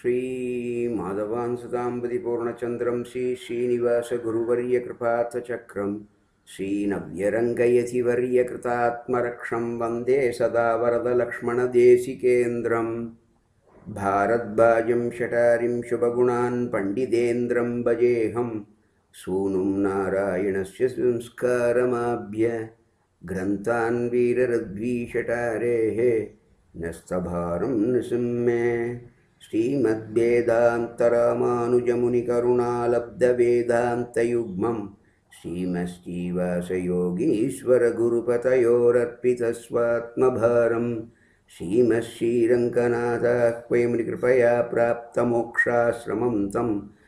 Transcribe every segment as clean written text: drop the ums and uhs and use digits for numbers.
श्रीमाधवांसुताम्बति पूर्णचन्द्रं श्रीश्रीनिवासगुरुवर्यकृपार्थचक्रं श्रीनव्यरङ्गयतिवर्यकृतात्मरक्षं वन्दे सदा वरदलक्ष्मणदेशिकेन्द्रं भारद्वाजं शठारिं शुभगुणान् पण्डितेन्द्रं भजेऽहं सूनुं नारायणस्य संस्कारमाभ्य ग्रन्थान् वीररद्वीषठारेः नस्तभारं नृसिंहे श्रीमद्वेदान्तरामानुजमुनिकरुणालब्धवेदान्तयुग्मं श्रीमश्रीवासयोगीश्वरगुरुपतयोरर्पितस्वात्मभारं श्रीमश्रीरङ्गनाथाह्वयमुनिकृपया प्राप्तमोक्षाश्रमं तं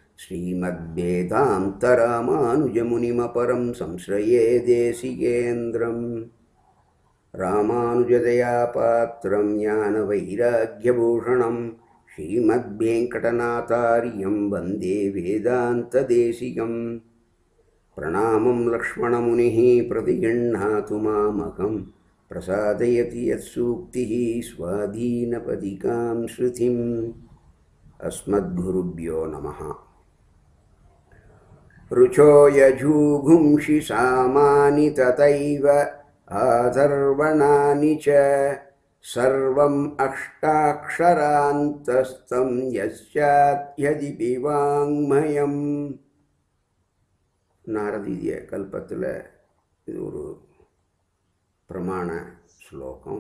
श्रीमद्वेदान्तरामानुजमुनिमपरं संश्रये देशिकेन्द्रम् रामानुजदयापात्रं ज्ञानवैराग्यभूषणं श्रीमद्वेङ्कटनाथार्यं वन्दे वेदान्तदेशिकं प्रणामं लक्ष्मणमुनिः प्रतिगृह्णातु मामकं प्रसादयति यत्सूक्तिः स्वाधीनपदिकां श्रुतिम् अस्मद्गुरुभ्यो नमः। ऋचो यजूगुंषि सामानि तथैव आधर्वणानि च सर्वम् अष्टाक्षरान्तस्थं यस्याद्यदिपि वाङ्मयम्. நாரதீய கல்பத்தில் இது ஒரு பிரமாண ஸ்லோகம்.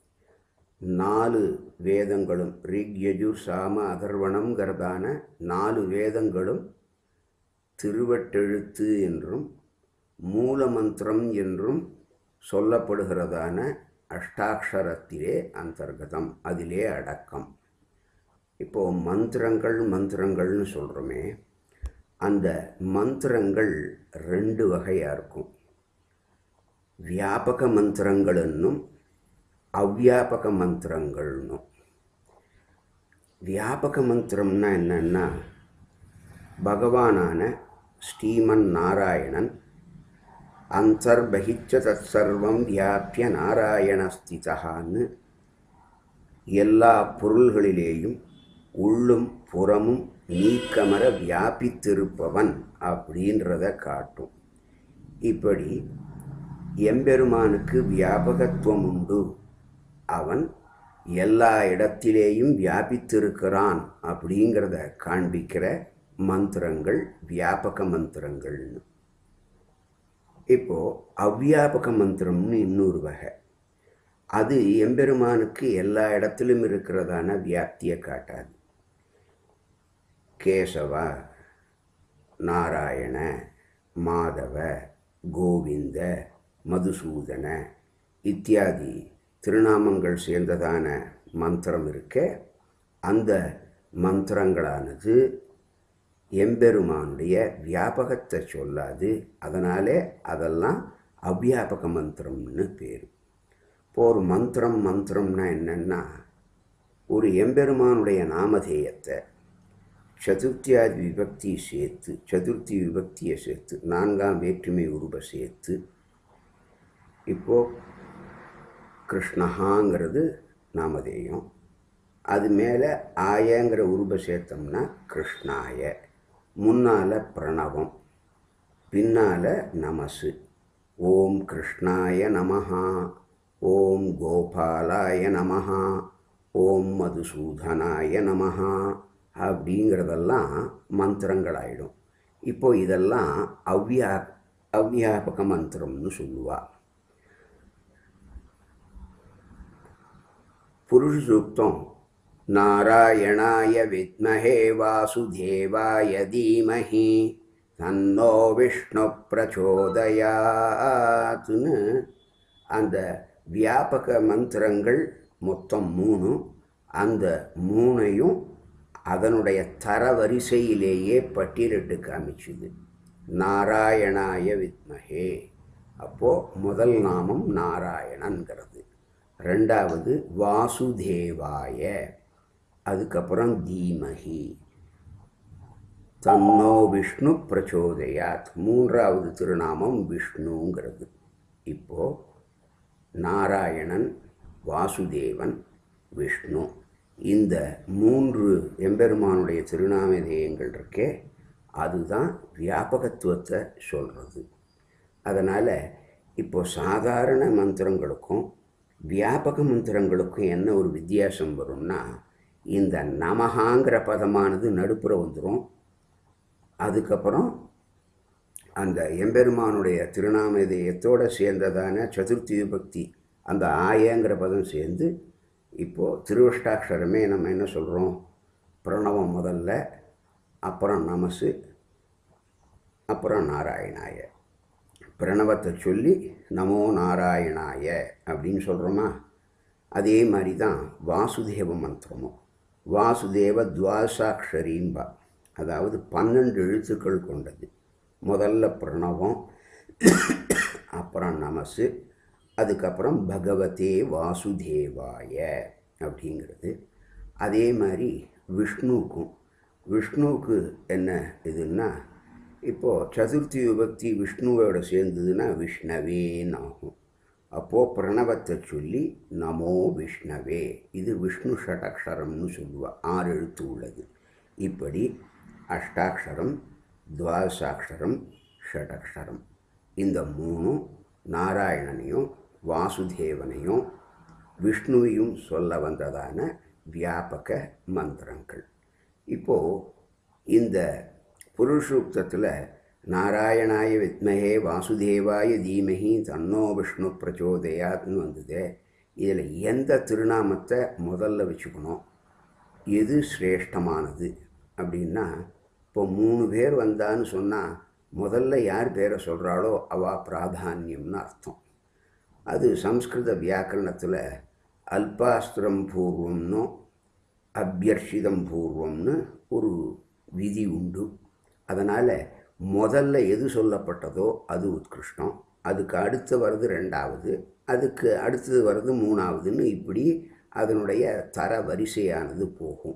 4 வேதங்களும் ரிக் யஜுர் சாம அதர்வணம்ங்கிறதான 4 வேதங்களும் திருவட்டெழுத்து என்றும் மூலமந்திரம் என்றும் சொல்லப்படுகிறதான அஷ்டாட்சரத்திலே அந்தர்கதம், அதிலே அடக்கம். இப்போது மந்திரங்கள்னு சொல்கிறோமே, அந்த மந்திரங்கள் 2 வகையாக இருக்கும். வியாபக மந்திரங்களுன்னும் அவ்வியாபக மந்திரங்கள்னும். வியாபக மந்திரம்னா என்னன்னா, பகவானான ஸ்ரீமன் நாராயணன் அந்தர்பகிச்ச தத் சர்வம் வியாபிய நாராயணஸ்திதான்னு எல்லா பொருள்களிலேயும் உள்ளும் புறமும் நீக்கமர வியாபித்திருப்பவன் அப்படின்றத காட்டும். இப்படி எம்பெருமானுக்கு வியாபகத்துவம் உண்டு, அவன் எல்லா இடத்திலேயும் வியாபித்திருக்கிறான் அப்படிங்கிறத காண்பிக்கிற மந்திரங்கள் வியாபக மந்திரங்கள்னு. இப்போது அவ்வியாபக மந்திரம்னு இன்னொரு வகை. அது எம்பெருமானுக்கு எல்லா இடத்திலும் இருக்கிறதான வியாப்தியை காட்டாது. கேசவ, நாராயண, மாதவ, கோவிந்த, மதுசூதன இத்தியாதி திருநாமங்கள் சேர்ந்ததான மந்திரம் இருக்க, அந்த மந்திரங்களானது எம்பெருமானுடைய வியாபகத்தை சொல்லாது. அதனாலே அதெல்லாம் அவ்வியாபக மந்திரம்னு பேர். இப்போ ஒரு மந்திரம்னா என்னென்னா, ஒரு எம்பெருமானுடைய நாமதேயத்தை சதுர்த்தியாதி விபக்தி சேர்த்து, சதுர்த்தி விபக்தியை சேர்த்து, 4ஆம் வேற்றுமை உருவ சேர்த்து, இப்போது கிருஷ்ணஹாங்கிறது நாமதேயம், அது மேலே ஆயங்கிற உருவ சேர்த்தோம்னா கிருஷ்ணாய, முன்னால் பிரணவம், பின்னால் நமசு. ஓம் கிருஷ்ணாய நமஹா, ஓம் கோபாலாய நமஹா, ஓம் மதுசூதனாய நமஹா அப்படிங்கிறதெல்லாம் மந்திரங்களாயிடும். இப்போது இதெல்லாம் அவ்வியாபக மந்திரம்னு சொல்லுவாள். புருஷ சூக்தம் நாராயணாய வித்மஹே வாசுதேவாய தீமஹி தன்னோ விஷ்ணு பிரச்சோதயாத்னு அந்த வியாபக மந்திரங்கள் மொத்தம் 3. அந்த 3ஐயும் அதனுடைய தரவரிசையிலேயே பட்டியலிட்டு காமிச்சுது. நாராயணாய வித்மஹே, அப்போது முதல் நாமம் நாராயணன்கிறது, 2வது வாசுதேவாய, அதுக்கப்புறம் தீமஹி, தன்னோ விஷ்ணு பிரச்சோதயாத், 3வது திருநாமம் விஷ்ணுங்கிறது. இப்போது நாராயணன், வாசுதேவன், விஷ்ணு இந்த 3 எம்பெருமானுடைய திருநாமதேயங்கள் இருக்கே, அதுதான் வியாபகத்துவத்தை சொல்கிறது. அதனால் இப்போ சாதாரண மந்திரங்களுக்கும் வியாபக மந்திரங்களுக்கும் என்ன ஒரு வித்தியாசம் வரும்னா, இந்த நமஹாங்கிற பதமானது நடுப்புற வந்துடும். அதுக்கப்புறம் அந்த எம்பெருமானுடைய திருநாமதேயத்தோடு சேர்ந்ததான சதுர்த்தி விபக்தி அந்த ஆயங்கிற பதம் சேர்ந்து இப்போது திருவஷ்டாட்சரமே நம்ம என்ன சொல்கிறோம், பிரணவம் முதல்ல, அப்புறம் நமசு, அப்புறம் நாராயணாய. பிரணவத்தை சொல்லி நமோ நாராயணாய அப்படின்னு சொல்கிறோமா, அதே மாதிரி தான் வாசுதேவ மந்திரமும். வாசுதேவ துவாசாட்சரீம்பா, அதாவது 12 எழுத்துக்கள் கொண்டது. முதல்ல பிரணவம், அப்புறம் நமசு, அதுக்கப்புறம் பகவதே வாசுதேவாய அப்படிங்கிறது. அதே மாதிரி விஷ்ணுவுக்கு என்ன இதுன்னா, இப்போது சதுர்த்தி விபக்தி விஷ்ணுவோட சேர்ந்ததுன்னா விஷ்ணவேன்னு ஆகும். அப்போது பிரணவத்தை சொல்லி நமோ விஷ்ணவே, இது விஷ்ணு ஷடக்ஷரம்னு சொல்லுவாள், 6 எழுத்து உள்ளது. இப்படி அஷ்டாட்சரம், துவாசாட்சரம், ஷடக்ஷரம், இந்த 3 நாராயணனையும் வாசுதேவனையும் விஷ்ணுவையும் சொல்ல வந்ததான வியாபக மந்திரங்கள். இப்போது இந்த புருஷூக்தத்தில் நாராயணாய வித்மஹே வாசுதேவாய தீமஹி தன்னோ விஷ்ணு பிரச்சோதயாத்னு வந்தது. இதில் எந்த திருநாமத்தை முதல்ல வச்சுக்கணும், எது சிரேஷ்டமானது அப்படின்னா, இப்போ 3 பேர் வந்தான்னு சொன்னால் முதல்ல யார் பேரை சொல்கிறாளோ அவள் பிராதானியம்னு அர்த்தம். அது சம்ஸ்கிருத வியாக்கரணத்தில் அல்பாஸ்திரம் பூர்வம்னு அபியர்ஷிதம் பூர்வம்னு ஒரு விதி உண்டு. அதனால் முதல்ல எது சொல்லப்பட்டதோ அது உத்கிருஷ்டம், அதுக்கு அடுத்து வர்றது 2வது, அதுக்கு அடுத்தது வர்றது 3வதுன்னு இப்படி அதனுடைய தர வரிசையானது போகும்.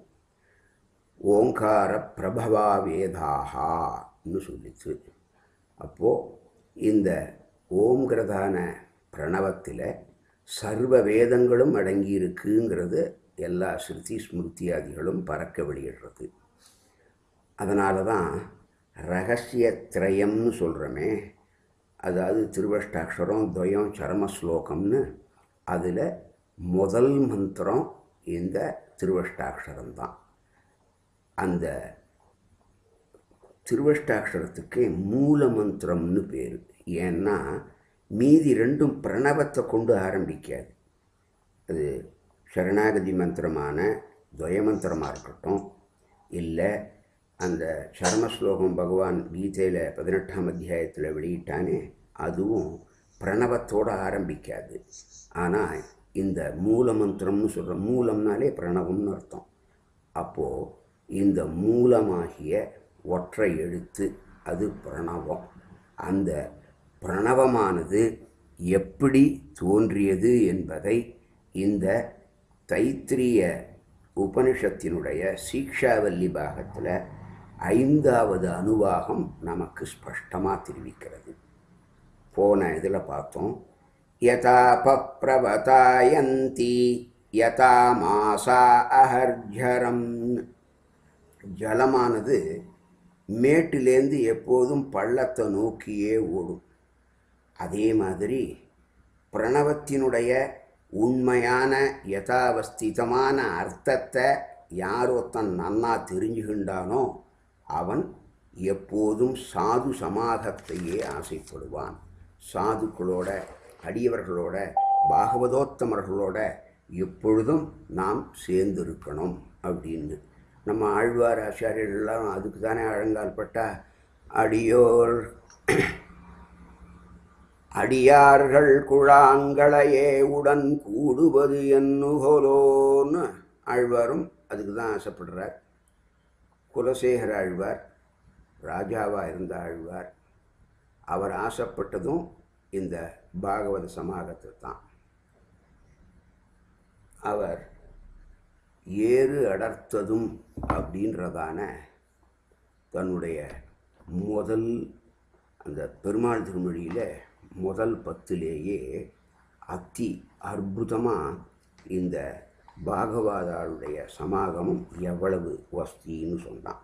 ஓங்கார பிரபவா வேதாகான்னு சொல்லிச்சு. அப்போது இந்த ஓம்ங்கிறதான பிரணவத்தில் சர்வ வேதங்களும் அடங்கியிருக்குங்கிறது எல்லா ஸ்ருதி ஸ்மிருத்தியாதிகளும் பறக்க வெளியிடுறது. அதனால தான் ரகசியத்ரயம்னு சொல்கிறோமே, அதாவது திருவஷ்டாட்சரம், துவயம், சரமஸ்லோகம்னு, அதில் முதல் மந்திரம் இந்த திருவஷ்டாட்சரம்தான். அந்த திருவஷ்டாட்சரத்துக்கு மூல மந்திரம்னு பேர். ஏன்னா மீதி 2 பிரணவத்தை கொண்டு ஆரம்பிக்காது. அது சரணாகதி மந்திரமான துவயமந்திரமாக இருக்கட்டும், இல்லை அந்த சரமஸ்லோகம் பகவான் கீதையில் 18ஆம் அத்தியாயத்தில் வெளியிட்டானே, அதுவும் பிரணவத்தோடு ஆரம்பிக்காது. ஆனால் இந்த மூல மந்திரம்னு சொல்கிற, மூலம்னாலே பிரணவம்னு அர்த்தம். அப்போது இந்த மூலமாகிய ஒற்றை எழுத்து அது பிரணவம். அந்த பிரணவமானது எப்படி தோன்றியது என்பதை இந்த தைத்திரிய உபனிஷத்தினுடைய சீக்ஷாவல்லி பாகத்தில் 5வது அனுவாகம் நமக்கு ஸ்பஷ்டமாக தெரிவிக்கிறது. போன இதில் பார்த்தோம், யதா பப்ரவதாயந்தி யதா மாசா அஹர்ஜரம். ஜலமானது மேட்டிலேருந்து எப்போதும் பள்ளத்தை நோக்கியே ஓடும். அதே மாதிரி பிரணவத்தினுடைய உண்மையான யதாவஸ்திதமான அர்த்தத்தை யாரொத்தன் நன்னா தெரிஞ்சுகின்றானோ அவன் எப்போதும் சாது சமாகத்தையே ஆசைப்படுவான். சாதுக்களோட, அடியவர்களோட, பாகவதோத்தமர்களோட எப்பொழுதும் நாம் சேர்ந்திருக்கணும் அப்படின்னு. நம்ம ஆழ்வார் ஆச்சாரியர்கள்லாம் அதுக்கு தானே அழங்கால்பட்டா, அடியார்கள் குழாங்களையே உடன் கூடுவது என்னுகோலோன்னு ஆழ்வாரும் அதுக்கு தான் ஆசைப்படுறார். குலசேகர ஆழ்வார் ராஜாவாக இருந்த ஆழ்வார், அவர் ஆசைப்பட்டதும் இந்த பாகவத சமாகத்தை தான். அவர் ஏறு அடர்த்ததும் அப்படின்றதான தன்னுடைய முதல் அந்த பெருமாள் திருமொழியில் முதல் 10லேயே அத்தி அற்புதமாக இந்த பாகவதாளுடைய சமாகமம் எவ்வளவு வஸ்தின்னு சொன்னான்.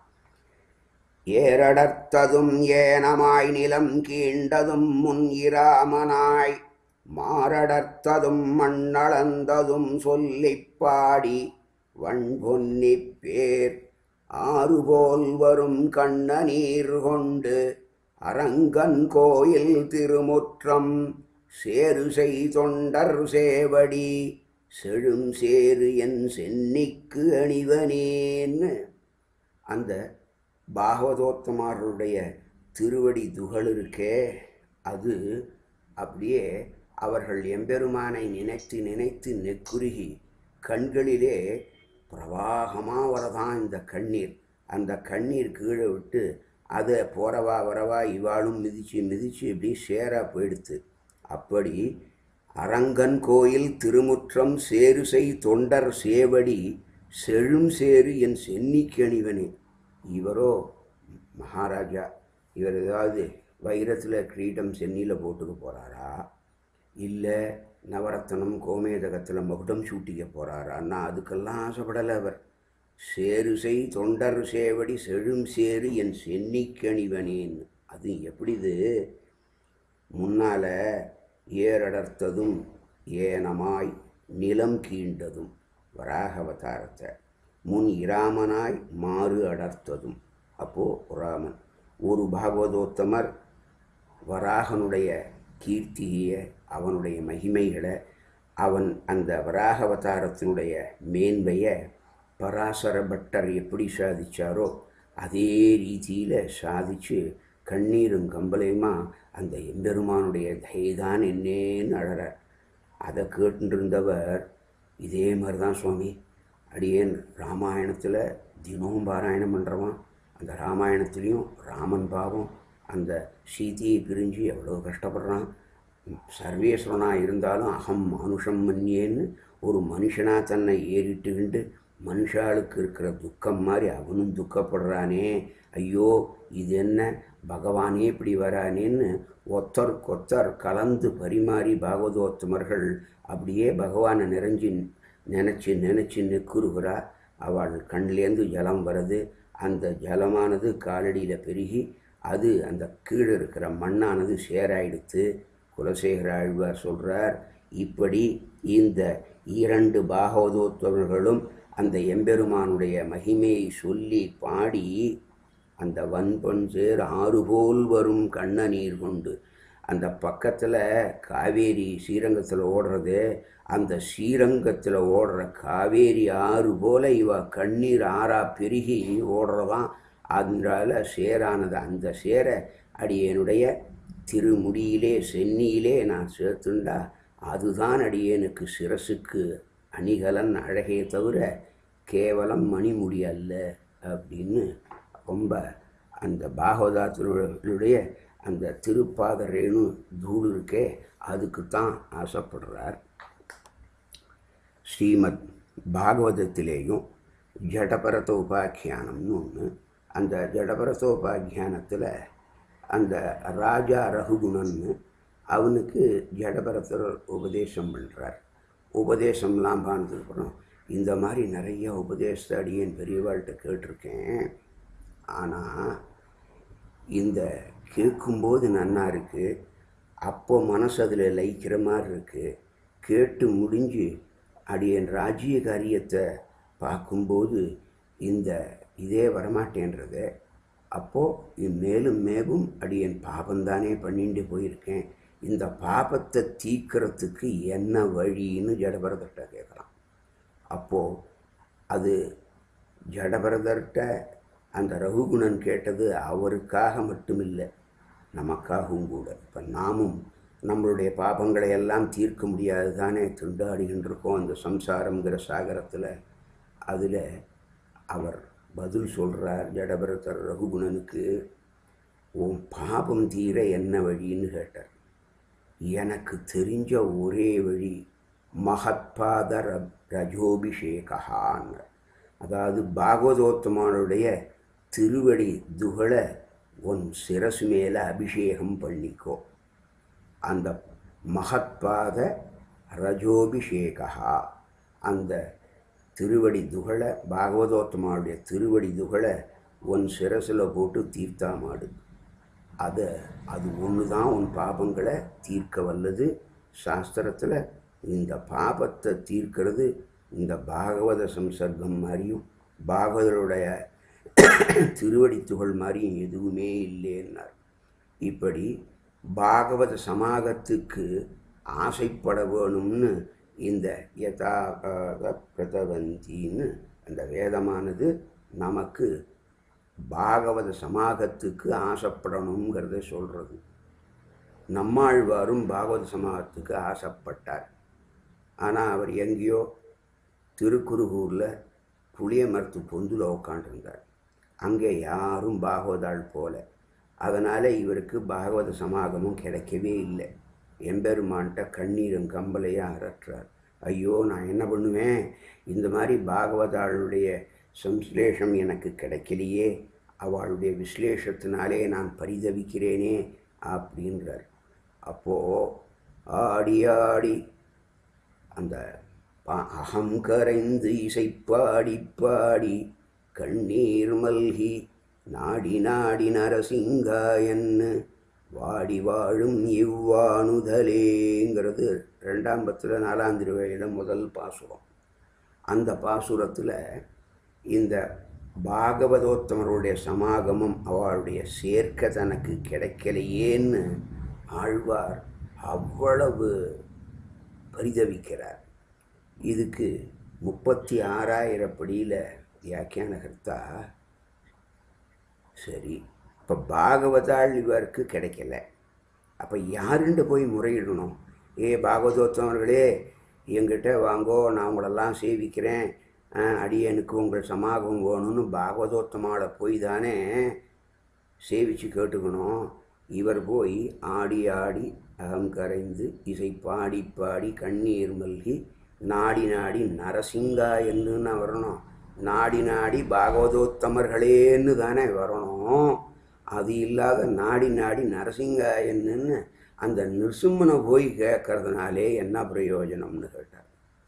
ஏரடர்த்ததும் ஏனமாய் நிலம் கீண்டதும் முன் இராமனாய் மாரடர்த்ததும் மண்ணளந்ததும் சொல்லிப் பாடி வண்பொன்னிப் பேர் ஆறுபோல் வரும் கண்ணநீர் கொண்டு அரங்கன் கோயில் திருமுற்றம் சேருசை தொண்டர் சேவடி செழும் சேரு என் சென்னிக்கு அணிவனேன்னு அந்த பாகவதோத்தமருடைய திருவடி துகள் இருக்கே, அது அப்படியே அவர்கள் எம்பெருமானை நினைத்து நினைத்து நெக்குருகி கண்களிலே பிரவாகமாக வரதான் இந்த கண்ணீர். அந்த கண்ணீர் கீழே விட்டு அதை போறவா வரவா இவாளும் மிதிச்சு மிதிச்சு இப்படி சேராக போயிடுத்து. அப்படி அரங்கன் கோயில் திருமுற்றம் சேருசை தொண்டர் சேவடி செழும் சேரு என் சென்னிக்கு அணிவனே. இவரோ மகாராஜா, இவர் ஏதாவது வைரத்தில் கிரீடம் சென்னியில் போட்டுக்க போகிறாரா, இல்லை நவரத்தனம் கோமேதகத்தில் மகுடம் சூட்டிக்க போகிறாரான்னா அதுக்கெல்லாம் ஆசைப்படலை. அவர் சேருசை தொண்டர் சேவடி செழும் சேரு என் சென்னிக்கணிவனேன்னு. அது எப்படிது, முன்னால் ஏரடர்த்ததும் ஏனமாய் நிலம் கீண்டதும் வராக அவதாரத்தை, முன் இராமனாய் மாறு அடர்த்ததும். அப்போது ராமன் ஒரு பாகவதோத்தமர் வராகனுடைய கீர்த்தியை, அவனுடைய மகிமைகளை, அவன் அந்த வராக அவதாரத்தினுடைய மேன்மையை பராசர பட்டர் எப்படி சாதித்தாரோ அதே ரீதியில் சாதித்து கண்ணீரும் கம்பலையுமா அந்த எம்பெருமானுடைய தயதான் என்னேன்னு அழறார். அதை கேட்டுருந்தவர் இதே மாதிரி தான் சுவாமி, அடியேன் ராமாயணத்தில் தினமும் பாராயணம் பண்ணுறவான். அந்த ராமாயணத்துலேயும் ராமன் பாவம் அந்த சீதையை பிரிஞ்சு எவ்வளோ கஷ்டப்படுறான். சர்வேஸ்வரனாக இருந்தாலும் அகம் மனுஷம் மன்னியேன்னு ஒரு மனுஷனாக தன்னை ஏறிட்டுக்கிண்டு மனுஷாளுக்கு இருக்கிற துக்கம் மாதிரி அவனும் துக்கப்படுறானே, ஐயோ இது என்ன பகவானே இப்படி வரானேன்னு ஒத்தருக்கொத்தர் கலந்து பரிமாறி பாகவதோத்தமர்கள் அப்படியே பகவானை நினச்சி நெக்குறுகிறா. அவள் கண்லேருந்து ஜலம் வருது. அந்த ஜலமானது காலடியில் பெருகி அது அந்த கீழே இருக்கிற மண்ணானது சேராயிடுத்து. குலசேகர ஆழ்வார் சொல்கிறார், இப்படி இந்த இரண்டு பாகவதோத்தமர்களும் அந்த எம்பெருமானுடைய மகிமையை சொல்லி பாடி அந்த வன்பொன் சேர் ஆறுபோல் வரும் கண்ணநீர் கொண்டு, அந்த பக்கத்தில் காவேரி ஸ்ரீரங்கத்தில் ஓடுறது, அந்த ஸ்ரீரங்கத்தில் ஓடுற காவேரி ஆறு போல் இவ கண்ணீர் ஆறா பெருகி ஓடுறதான். அதனால சேரானது. அந்த சேரை அடியேனுடைய திருமுடியிலே சென்னியிலே நான் சேர்த்துண்டா அதுதான் அடியேனுக்கு சிரசுக்கு அணிகலன் அழகே தவிர கேவலம் மணிமுடி அல்ல அப்படின்னு ரொம்ப அந்த பாகவதாத்தினுடைய அந்த திருப்பாத ரேணு தூள் இருக்கே அதுக்குத்தான் ஆசைப்படுறார். ஸ்ரீமத் பாகவதத்திலேயும் ஜடபரத உபாக்கியானம்னு ஒன்று. அந்த ஜடபரத உபாக்கியானத்தில் அந்த ராஜா ரகுகுணன்னு அவனுக்கு ஜடபரதர் உபதேசம் பண்ணுறார். உபதேசம்லாம் பார்த்ததுக்கப்புறம் இந்த மாதிரி நிறைய உபதேசத்தை அடியேன் பெரியவாள்கிட்ட கேட்டிருக்கேன். ஆனால் இந்த கேட்கும்போது நன்னா இருக்குது, அப்போ மனசு அதில் லயிக்கிற மாதிரி இருக்குது. கேட்டு முடிஞ்சு அடியேன் ராஜ்ய காரியத்தை பார்க்கும்போது இந்த இதே வரமாட்டேன்றது. அப்போது மேலும் மேலும் அடியேன் பாபந்தானே பண்ணிட்டு போயிருக்கேன். இந்த பாபத்தை தீக்கிறதுக்கு என்ன வழின்னு ஜடபரதர்கிட்ட கேட்குறான். அப்போது அது ஜடபரதர்கிட்ட அந்த ரகுகுணன் கேட்டது அவருக்காக மட்டுமில்லை, நமக்காகவும் கூட. இப்போ நாமும் நம்மளுடைய பாபங்களை எல்லாம் தீர்க்க முடியாது தானே திண்டாடிகின்றிருக்கோம் அந்த சம்சாரங்கிற சாகரத்தில். அதில் அவர் பதில் சொல்கிறார் ஜடபரதர் ரகுகுணனுக்கு. உன் பாபம் தீர என்ன வழின்னு கேட்டார். எனக்கு தெரிஞ்ச ஒரே வழி மகத்பாத ரஜோபிஷேகான்னு, அதாவது பாகவதோத்தமனுடைய திருவடி துகளை உன் சிரசு மேலே அபிஷேகம் பண்ணிக்கோ. அந்த மகத்பாத ரஜோபிஷேகா, அந்த திருவடி துகளை பாகவதோத்தமாவுடைய திருவடி துகளை உன் சிரசில் போட்டு தீர்த்தாமாடு. அது ஒன்று தான் உன் பாபங்களை தீர்க்க வல்லது. சாஸ்திரத்தில் இந்த பாபத்தை தீர்க்கிறது இந்த பாகவத சம்சர்க்கம் மாதிரியும் பாகவதருடைய திருவடி துகள் மாதிரியும் எதுவுமே இல்லைன்னார். இப்படி பாகவத சமாகத்துக்கு ஆசைப்பட வேணும்னு இந்த யதாபாக பிரதவந்தின்னு அந்த வேதமானது நமக்கு பாகவத சமாகத்துக்கு ஆசைப்படணுங்கிறத சொல்கிறது. நம்மாழ்வாரும் பாகவத சமாகத்துக்கு ஆசைப்பட்டார். ஆனால் அவர் எங்கேயோ திருக்குறுகூரில் புளிய மரத்து பொந்துல உட்காண்டிருந்தார். அங்கே யாரும் பாகவதாள் போல. அதனால் இவருக்கு பாகவத சமாகமும் கிடைக்கவே இல்லை. எம்பெருமான்கிட்ட கண்ணீரும் கம்பலையாக அரற்றார். ஐயோ, நான் என்ன பண்ணுவேன், இந்த மாதிரி பாகவதாளுடைய சம்ஸ்லேஷம் எனக்கு கிடைக்கலையே, அவளுடைய விஸ்லேஷத்தினாலே நான் பரிதவிக்கிறேனே அப்படின்றார். அப்போது ஆடி ஆடி அந்த அகம் கரைந்து இசைப்பாடி பாடி கண்ணீர் மல்கி நாடி நாடி நரசிங்காயன்னு வாடி வாழும் இவ்வாணுதலேங்கிறது 2ஆம் பத்தில் 4ஆம் திருவேழியில் முதல் பாசுரம். அந்த பாசுரத்தில் இந்த பாகவதோத்தமருடைய சமாகமம் அவளுடைய சேர்க்க தனக்கு கிடைக்கலையேன்னு ஆழ்வார் அவ்வளவு பரிதவிக்கிறார். இதுக்கு 36,000 படியில் வியாக்கியானகர்த்தா, சரி, இப்போ பாகவதாள் இவருக்கு கிடைக்கல, அப்போ யாருண்டு போய் முறையிடணும்? பாகவதோத்தமர்களே, என்கிட்ட வாங்கோ, நான் உங்களெல்லாம் சேவிக்கிறேன், அடியனுக்கு உங்கள் சமாகம் வேணும்னு பாகவதோத்தமாவை போய் தானே சேவித்து கேட்டுக்கணும். இவர் போய் ஆடி ஆடி அகம் கரைந்து இசை பாடி பாடி கண்ணீர் மல்கி நாடி நாடி நரசிங்கா என்னன்னு வரணும். நாடி நாடி பாகவதோத்தமர்களேன்னு தானே வரணும். அது இல்லாத நாடி நாடி நரசிங்கா என்னன்னு அந்த நிருசிம்மனை போய் கேட்கறதுனாலே என்ன பிரயோஜனம்னு கேட்டார்.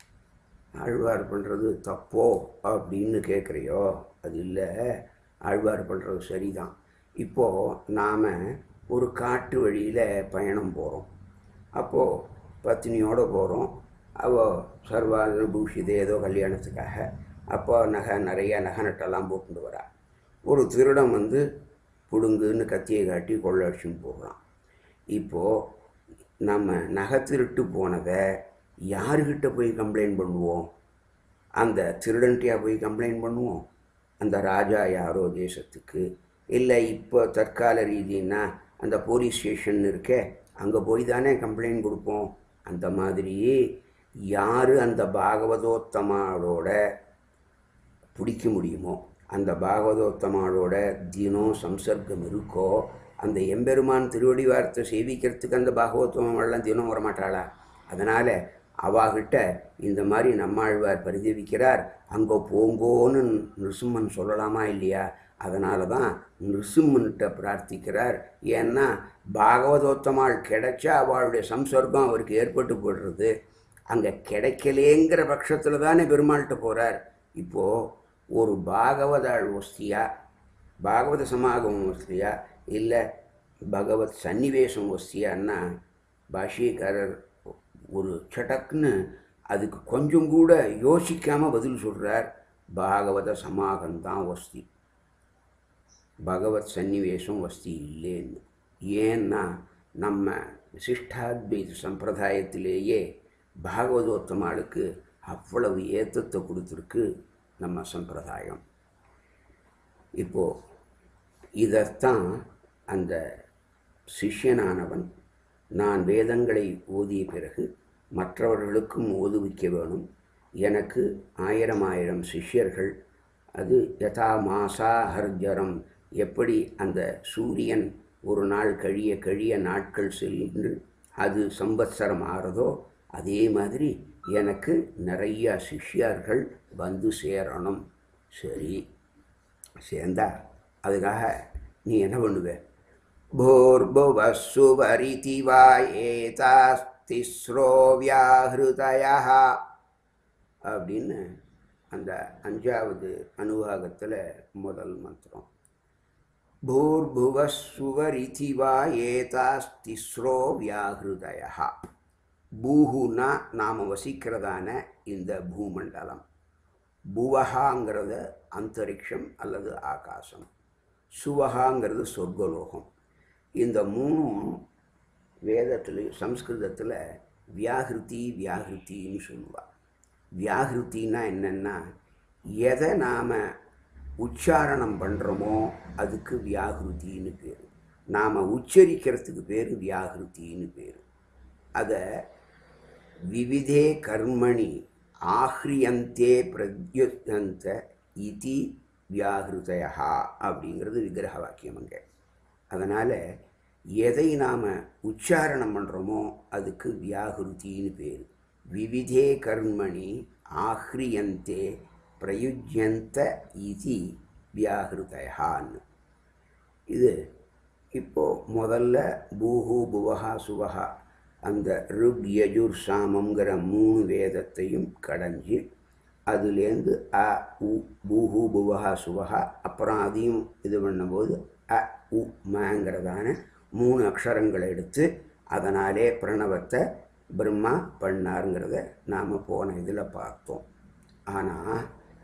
ஆழ்வார் பண்ணுறது தப்போ அப்படின்னு கேட்குறியோ? அது இல்லை, ஆழ்வார் பண்ணுறது சரிதான். இப்போது நாம் ஒரு காட்டு வழியில் பயணம் போகிறோம். அப்போது பத்தினியோடு போகிறோம். அவள் சர்வாத பூஷித ஏதோ கல்யாணத்துக்காக. அப்போ நிறைய நகை நட்டெல்லாம் போட்டுட்டு வரா. ஒரு திருடம் வந்து புடுங்குன்னு கத்தியை காட்டி கொள்ளடிச்சுன்னு போகிறான். இப்போது நம்ம நகை திருட்டு போனதை யாருக்கிட்ட போய் கம்ப்ளைண்ட் பண்ணுவோம்? அந்த திருடன்ட்டியாக போய் கம்ப்ளைண்ட் பண்ணுவோம்? அந்த ராஜா யாரோ தேசத்துக்கு, இல்லை இப்போ தற்கால ரீதின்னா அந்த போலீஸ் ஸ்டேஷன் இருக்கே, அங்கே போய் தானே கம்ப்ளைண்ட் கொடுப்போம். அந்த மாதிரி யார் அந்த பாகவதோத்தமாளோட பிடிக்க முடியுமோ, அந்த பாகவதோத்தமாளோட தினம் சம்சர்க்கம் இருக்கோ, அந்த எம்பெருமான் திருவடி வார்த்தை சேவிக்கிறதுக்கு அந்த பாகவதோத்தமெல்லாம் தினம் வரமாட்டாளா? அதனால் அவாகிட்ட இந்த மாதிரி நம்மாழ்வார் பரிதவிக்கிறார், அங்கே போங்கோன்னு நிருசிம்மன் சொல்லலாமா இல்லையா? அதனால தான் நிருசிம்மன்கிட்ட பிரார்த்திக்கிறார். ஏன்னா பாகவதோத்தமாள் கிடைச்சா அவளுடைய சம்சர்க்கம் அவருக்கு ஏற்பட்டு போடுறது. அங்கே கிடைக்கலேங்கிற பட்சத்தில் தானே பெருமாள்கிட்ட போகிறார். இப்போது ஒரு பாகவதாள் வஸ்தியா, பாகவத சமாகமம் வஸ்தியா, இல்லை பகவத் சன்னிவேசம் வஸ்தியான்னா பாஷ்யக்காரர் ஒரு சடக்குன்னு அதுக்கு கொஞ்சம் கூட யோசிக்காமல் பதில் சொல்கிறார். பாகவத சமாகம்தான் வஸ்தி, பகவத் சன்னிவேசம் வஸ்தி இல்லைன்னு. ஏன்னா நம்ம விசிஷ்டாத்வைத சம்பிரதாயத்திலேயே பாகவதோத்தமாளுக்கு அவ்வளவு ஏத்தத்தை கொடுத்துருக்கு நம்ம சம்பிரதாயம். இப்போது இதைத்தான் அந்த சிஷ்யனானவன் நான் வேதங்களை ஓதிய பிறகு மற்றவர்களுக்கும் ஓதுவிக்க வேணும். எனக்கு 1000 சிஷ்யர்கள், அது யதா மாசா ஹர்ஜரம், எப்படி அந்த சூரியன் ஒரு நாள் கழிய கழிய நாட்கள் சென்று அது சம்பத்சரம் ஆகிறதோ, அதே மாதிரி எனக்கு நிறையா சிஷ்யர்கள் வந்து சேரணும். சரி, சேர்ந்தா அதுக்காக நீ என்ன பண்ணுவ? भूर्भुवस्सुवरिति वा एतास्तिस्रो व्याहृतयः அப்படின்னு அந்த 5வது அனுவாகத்தில் முதல் மந்திரம். பூர்புவஸ்ஸுவரிதி வா ஏதாஸ்திஸ்ரோ வியாஹிருதயः. பூஹுனா நாம் வசிக்கிறதான இந்த பூமண்டலம், புவஹாங்கிறது அந்தரிக்ஷம் அல்லது ஆகாசம், சுவஹாங்கிறது சொர்க்கலோகம். இந்த மூணும் வேதத்தில் சம்ஸ்கிருதத்தில் வியாஹிருதி வியாஹிருத்தின்னு சொல்லுவாள். வியாஹிருத்தின்னா என்னென்னா, எதை நாம் உச்சாரணம் பண்ணுறோமோ அதுக்கு வியாஹிருத்தின்னு பேர். நாம் உச்சரிக்கிறதுக்கு பேர் வியாஹிருத்தின்னு பேர். அதை விவிதே கர்மணி ஆஹ்ரியந்தே பிரத்யுத்தந்த இதி வியாஹிருதயா அப்படிங்கிறது விக்கிரக வாக்கியம் அங்கே. அதனால் எதை நாம் உச்சாரணம் பண்ணுறோமோ அதுக்கு வியாஹிருத்தின்னு பேர். விவிதே கர்மணி ஆஹ்ரியந்தே பிரயுஜ்யந்த இதி வியாஹிருதயான்னு. இது இப்போது முதல்ல பூஹு புவஹா சுவஹா அந்த ருக் யஜுர் சாமங்கிற 3 வேதத்தையும் கடைஞ்சி அதுலேருந்து அ உ பூஹு புவஹா சுவஹா, அப்புறம் அதையும் இது பண்ணும்போது அ உ மங்கிறதான 3 அக்ஷரங்களை எடுத்து அதனாலே பிரணவத்தை பிரம்மா பண்ணாருங்கிறத நாம் போன இதில் பார்த்தோம். ஆனால்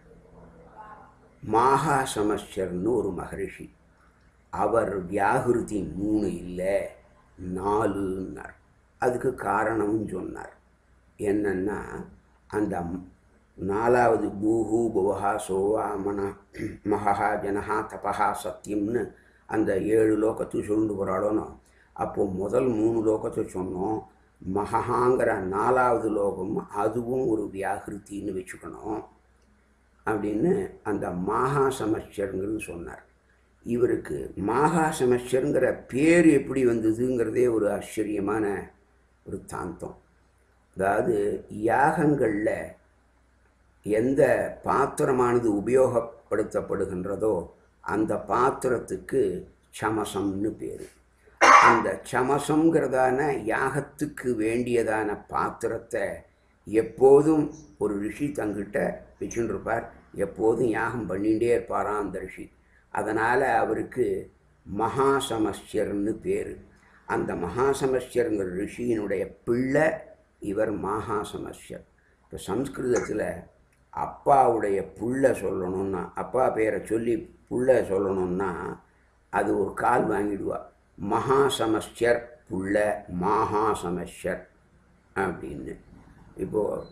மாகாசமஸ்யர்னு ஒரு மகரிஷி, அவர் வியாஹிருதி 3 இல்லை 4ன்னார். அதுக்கு காரணமும் சொன்னார். என்னன்னா, அந்த 4வது பூஹு புவஹா சோவா மகா ஜனஹா தபஹா சத்தியம்னு அந்த 7 லோகத்தை சொல்லிட்டு போகிறாளோனோ, அப்போது முதல் 3 லோகத்தை சொன்னோம். மகாங்கிற 4வது லோகம் அதுவும் ஒரு வியாஹிருத்தின்னு வச்சுக்கணும் அப்படின்னு அந்த மாகாசமஸ்யருங்கிறது சொன்னார். இவருக்கு மாகாசமஸ்யருங்கிற பேர் எப்படி வந்ததுங்கிறதே ஒரு ஆச்சரியமான ஒரு தாந்தம். அதாவது யாகங்களில் எந்த பாத்திரமானது உபயோகப்படுத்தப்படுகின்றதோ அந்த பாத்திரத்துக்கு சமசம்னு பேர். அந்த சமசங்கிறதான யாகத்துக்கு வேண்டியதான பாத்திரத்தை எப்போதும் ஒரு ரிஷி தங்கிட்ட வச்சுட்டு இருப்பார். எப்போதும் யாகம் பண்ணிகிட்டே இருப்பாராம் அந்த ரிஷி. அதனால் அவருக்கு மகாசமஸ்யர்னு பேர். அந்த மகாசமஸ்யருங்கிற ரிஷியினுடைய பிள்ளை இவர் மகாசமஸ்யர். இப்போ சம்ஸ்கிருதத்தில் அப்பாவுடைய புள்ள சொல்லணும்னா, அப்பா பேரை சொல்லி புள்ள சொல்லணும்னா அது ஒரு கால் வாங்கிடுவா. மகாசமஸ்யர் புள்ள மகாசமஸ்யர் அப்படின்னு. இப்போது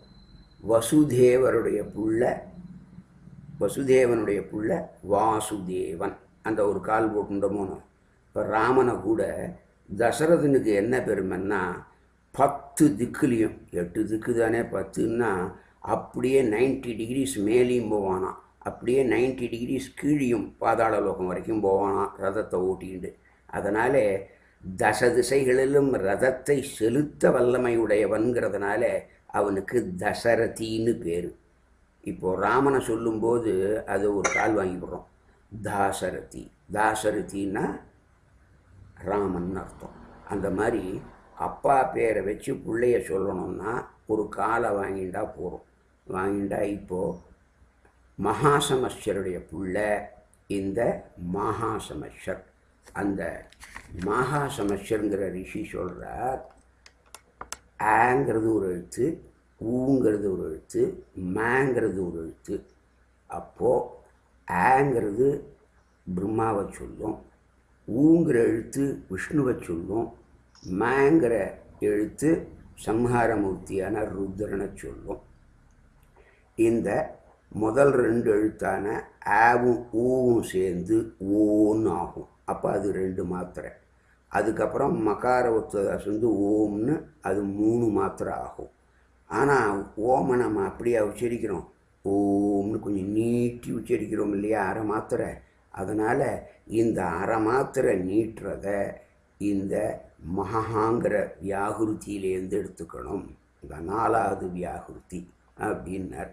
வசுதேவனுடைய புள்ள வாசுதேவன், அந்த ஒரு கால் போட்டுட்டோமோனோ. இப்போ ராமனை கூட தசரதனுக்கு என்ன பெருமைன்னா, 10 திக்குலேயும் 8 திக்கு தானே 10ன்னா அப்படியே 90 டிகிரிஸ் மேலேயும் போவானாம், அப்படியே 90 டிகிரிஸ் கீழியும் பாதாள லோகம் வரைக்கும் போவானாம் ரதத்தை ஓட்டிண்டு. அதனால் திசைகளிலும் ரதத்தை செலுத்த வல்லமை உடையவன்கிறதுனால அவனுக்கு தசரதின்னு பேர். இப்போது ராமனை சொல்லும்போது அது ஒரு கால் வாங்கிவிடுறோம், தாசரதி. தாசரதின்னா ராமன் அர்த்தம். அந்த மாதிரி அப்பா பேரை வச்சு பிள்ளைய சொல்லணும்னா ஒரு காலை வாங்கிண்டா போகிறோம். வாங்கிண்டா இப்போது மகாசமஸ்யருடைய பிள்ளை இந்த மகாசமஸ்யர். அந்த மகாசமஸ்யருங்கிற ரிஷி சொல்கிறார், ஆங்கிறது ஒரு எழுத்து, ஊங்கிறது ஒரு எழுத்து, மேங்கிறது ஒரு எழுத்து. அப்போது ஆங்கிறது பிரம்மாவை சொல்லும், ஊங்கிற எழுத்து விஷ்ணுவை சொல்லும், மேங்கிற எழுத்து சம்ஹாரமூர்த்தியான ருத்ரனை சொல்லும். இந்த முதல் 2 எழுத்தான ஆவும் ஊவும் சேர்ந்து ஓன்னு ஆகும். அப்போ அது 2 மாத்திரை. அதுக்கப்புறம் மகார ஒத்ததை சேர்ந்து ஓம்னு அது 3 மாத்திரை ஆகும். ஆனால் ஓமை நம்ம அப்படியே உச்சரிக்கிறோம், ஓம்னு கொஞ்சம் நீட்டி உச்சரிக்கிறோம் இல்லையா, அரை மாத்திரை. அதனால் இந்த அரை மாத்திரை நீட்டுறத இந்த மகாங்கிற வியாகுருத்தியிலேருந்து எடுத்துக்கணும். இந்த 4வது வியாகுருத்தி அப்படின்னார்.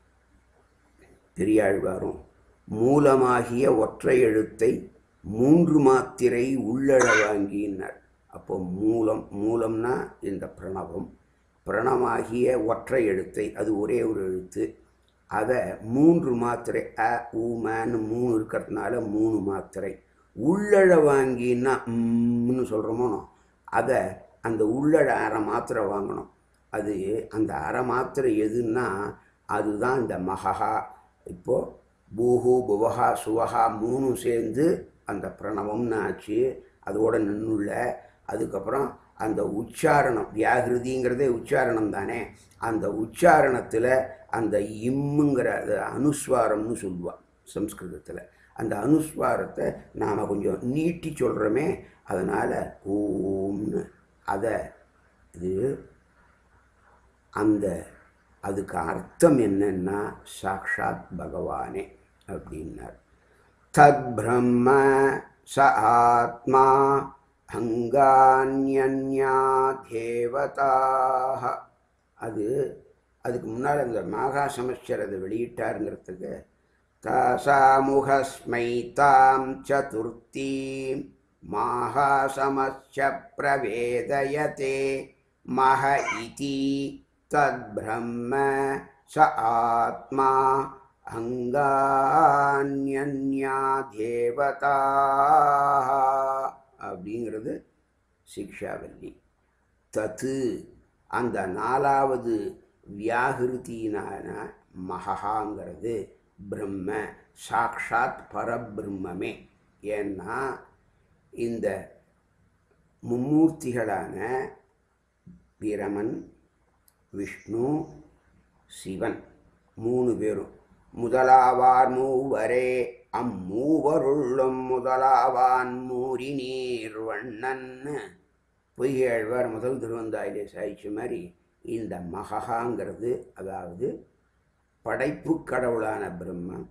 பெரியாழ்வாரும் மூலமாகிய ஒற்றை எழுத்தை 3 மாத்திரை உள்ளழ வாங்கினார். அப்போ மூலம்னா இந்த பிரணவம், பிரணமாகிய ஒற்றை எழுத்தை, அது ஒரே ஒரு எழுத்து, அதை 3 மாத்திரை ஊமன்னு 3 இருக்கிறதுனால 3 மாத்திரை. உள்ளழ வாங்கின்னா சொல்கிறோமோ அதை அந்த உள்ளழ அரை மாத்திரை வாங்கணும். அது அந்த அரை மாத்திரை எதுன்னா அதுதான் இந்த மகா. இப்போது பூஹு புவஹா சுவஹா 3 சேர்ந்து அந்த பிரணவம்னு ஆச்சு. அதோட நின்றுள்ள அதுக்கப்புறம் அந்த உச்சாரணம், வியாகிருதிங்கிறதே உச்சாரணம் தானே. அந்த உச்சாரணத்தில் அந்த இம்முங்கிற அனுஸ்வாரம்னு சொல்லுவாள் சம்ஸ்கிருதத்தில். அந்த அனுஸ்வாரத்தை நாம் கொஞ்சம் நீட்டி சொல்கிறோமே, அதனால் ஓம்னு அதை இது அந்த அதுக்கு அர்த்தம் என்னன்னா சாக்ஷாத் பகவானே அப்படின்னார். தத் பிரம்ம ச ஆத்மா அங்கான்யன்யா தேவதாக. அதுக்கு முன்னால் அந்த மாகா சமஸ்சர் அதை வெளியிட்டாருங்கிறதுக்கு தாசாமுகஸ்மைதாம் சதுர்த்தீம் மாகா சமஸ்ச பிரவேதயதே மஹ இதி தத் பிரம்ம ச ஆத்மா அங்கான்யன்யா தேவதாக அப்படிங்கிறது சிக்ஷாவல்லி. தத்து அந்த 4வது வியாகிருத்தினான மகாங்கிறது பிரம்ம சாக்ஷாத் பரபிரம்மே. ஏன்னா இந்த மும்மூர்த்திகளான பிரமன், விஷ்ணு, சிவன் 3 பேரும் முதலாவார் மூவரே அம்மூவருள்ளும் முதலாவான் மூரி நீர் வண்ணன்னு பொய்கேழ்வார் முதல் திருவந்தாயிலே சாய்ச்ச மாதிரி இந்த மகாங்கிறது அதாவது படைப்பு கடவுளான பிரம்மன்,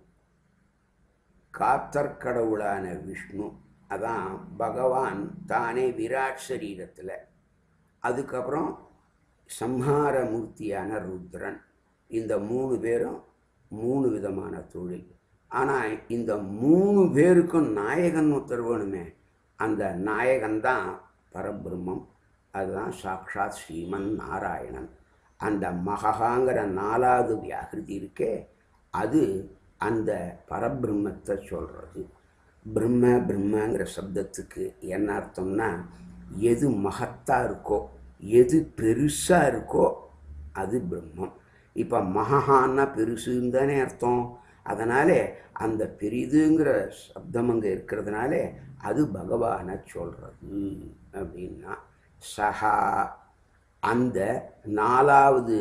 காத்தற் கடவுளான விஷ்ணு, அதான் பகவான் தானே விராட் சரீரத்தில், அதுக்கப்புறம் சம்ஹார மூர்த்தியான ருத்ரன். இந்த 3 பேரும் 3 விதமான தொழில். ஆனால் இந்த 3 பேருக்கும் நாயகன் ஒருத்தர் வேணுமே, அந்த நாயகன்தான் பரபிரம்மம். அதுதான் சாக்ஷாத் ஸ்ரீமன் நாராயணன். அந்த மகாங்கிற 4வது வியாகிருதி இருக்கே, அது அந்த பரபிரம்மத்தை சொல்கிறது. பிரம்மங்கிற சப்தத்துக்கு என்ன அர்த்தம்னா, எது மகத்தாக இருக்கோ, எது பெருசாக இருக்கோ அது பிரம்மம். இப்போ மகான்னா பெருசுன்னு தானே அர்த்தம். அதனாலே அந்த பெரிதுங்கிற சப்தம் அங்கே இருக்கிறதுனால அது பகவானை சொல்கிறது அப்படின்னா. சஹா அந்த 4வது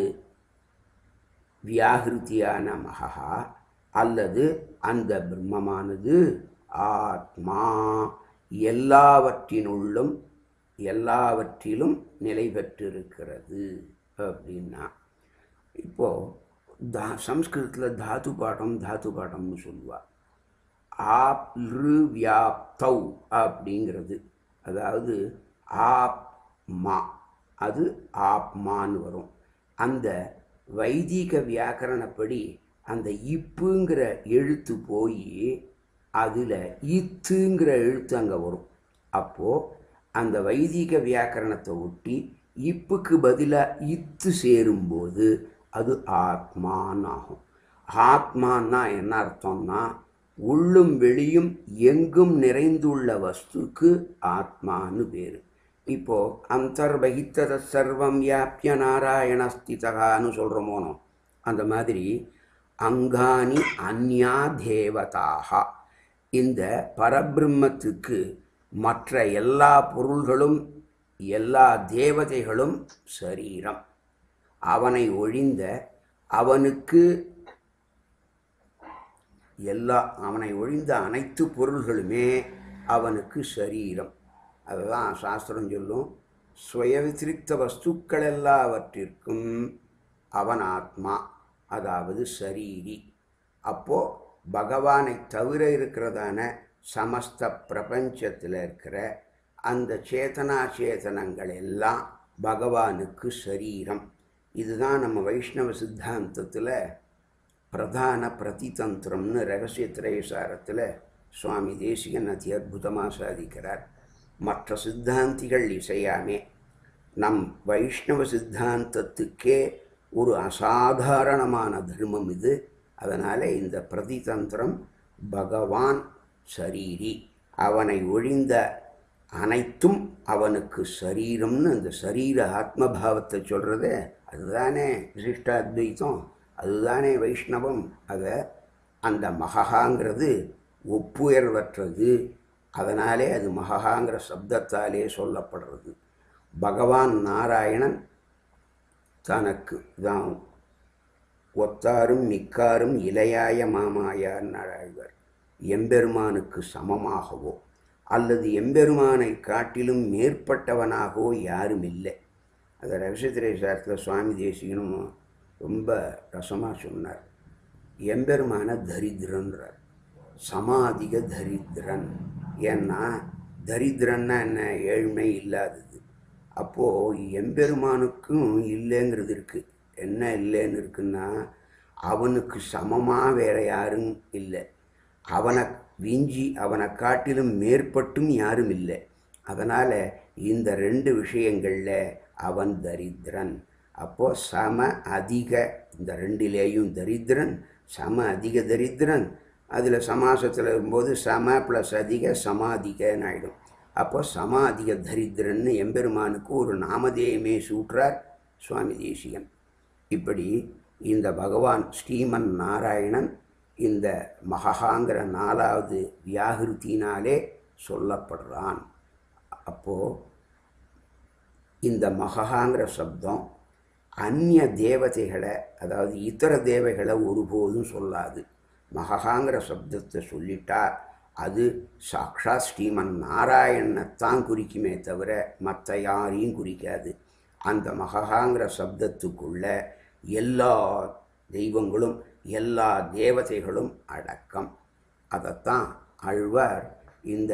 வியாகிருத்தியான மகா அல்லது அந்த பிரம்மமானது ஆத்மா எல்லாவற்றினுள்ளும் எல்லாவற்றிலும் நிலை பெற்றிருக்கிறது அப்படின்னா. இப்போது சம்ஸ்கிருதத்தில் தாத்து பாட்டம்னு சொல்லுவாள். ஆப் ரு வியாப்தௌ அப்படிங்கிறது, அதாவது ஆப் மா, அது ஆப்மான்னு வரும். அந்த வைதிக வியாக்கரணப்படி அந்த இப்புங்கிற எழுத்து போய் அதில் இத்துங்கிற எழுத்து அங்கே வரும். அப்போது அந்த வைதிக வியாக்கரணத்தை ஒட்டி இப்புக்கு பதிலாக இத்து சேரும்போது அது ஆத்மான்னு ஆகும். ஆத்மான்னா என்ன அர்த்தம்னா, உள்ளும் வெளியும் எங்கும் நிறைந்துள்ள வஸ்துக்கு ஆத்மான்னு பேர். இப்போது அந்தர்பகித்தத சர்வம் வியாபிய நாராயணஸ்திதகான்னு சொல்கிறோமோனோ, அந்த மாதிரி அங்கானி அந்யா தேவதாக. இந்த பரபிரம்மத்துக்கு மற்ற எல்லா பொருள்களும் எல்லா தேவதைகளும் சரீரம். அவனை ஒழிந்த அவனை ஒழிந்த அனைத்து பொருள்களுமே அவனுக்கு சரீரம். அதுதான் சாஸ்திரம் சொல்லும், ஸ்வயவிதிரிக்த வஸ்துக்கள் எல்லாவற்றிற்கும் அவன் ஆத்மா, அதாவது சரீரி. அப்போது பகவானை தவிர இருக்கிறதான சமஸ்த பிரபஞ்சத்தில் இருக்கிற அந்த சேதனாச்சேதனங்கள் எல்லாம் பகவானுக்கு சரீரம். இதுதான் நம்ம வைஷ்ணவ சித்தாந்தத்தில் பிரதான பிரதிதந்திரம்னு ரகசிய திரைசாரத்தில் சுவாமி தேசிகன் அதி அற்புதமாக சாதிக்கிறார். மற்ற சித்தாந்திகள் இசையாமே நம் வைஷ்ணவ சித்தாந்தத்துக்கே ஒரு அசாதாரணமான தர்மம் இது. அதனால் இந்த பிரதிதந்திரம் பகவான் சரீரி, அவனை ஒழிந்த அனைத்தும் அவனுக்கு சரீரம்னு அந்த சரீர ஆத்மபாவத்தை சொல்கிறது அதுதானே விசிஷ்டாத்வைத்தம், அதுதானே வைஷ்ணவம். அதை அந்த மகஹாங்கிறது ஒப்புயர்வற்றது, அதனாலே அது மகஹாங்கிற சப்தத்தாலே சொல்லப்படுறது. பகவான் நாராயணன் தனக்கு தான் ஒத்தாரும் மிக்காரும் இளையாய மாமாயார் நாராயணர், எம்பெருமானுக்கு சமமாகவோ அல்லது எம்பெருமானை காட்டிலும் மேற்பட்டவனாகவோ யாரும் இல்லை. அதை ரகசியத்திரை சாஸ்திரத்தில் சுவாமி தேசிகனும் ரொம்ப ரசமாக சொன்னார். எம்பெருமான தரித்திரன்றார், சமாதிக தரித்திரன். ஏன்னா தரித்திரன்னா என்ன, ஏழ்மை இல்லாதது. அப்போது எம்பெருமானுக்கும் இல்லைங்கிறது இருக்குது. என்ன இல்லைன்னு இருக்குன்னா, அவனுக்கு சமமாக வேறு யாரும் இல்லை, அவனை விஞ்சி அவனை காட்டிலும் மேற்பட்டும் யாரும் இல்லை. அதனால் இந்த ரெண்டு விஷயங்களில் அவன் தரித்திரன். அப்போது சம அதிக, இந்த ரெண்டிலேயும் தரித்திரன், சம அதிக தரித்திரன். அதில் சமாசத்தில் இருக்கும்போது சம ப்ளஸ் அதிக சமாதிகன்னு ஆகிடும். அப்போ சமாதிக தரித்திரன்னு எம்பெருமானுக்கு ஒரு நாமதேயமே சூட்டுறார் சுவாமி தேசிகன். இப்படி இந்த பகவான் ஸ்ரீமன் நாராயணன் இந்த மகஹாங்கிற 4வது வியாகிருத்தினாலே சொல்லப்படுறான். அப்போது இந்த மகஹாங்கிற சப்தம் அந்நிய தேவதைகளை, அதாவது இதர தேவைகளை ஒருபோதும் சொல்லாது. மகஹாங்கிற சப்தத்தை சொல்லிட்டா அது சாக்ஷாத் ஸ்ரீமன் நாராயணனைத்தான் குறிக்குமே தவிர மற்ற யாரையும் குறிக்காது. அந்த மகஹாங்கிற சப்தத்துக்குள்ள எல்லா தெய்வங்களும் எல்லா தேவதைகளும் அடக்கம். அதைத்தான் ஆழ்வார் இந்த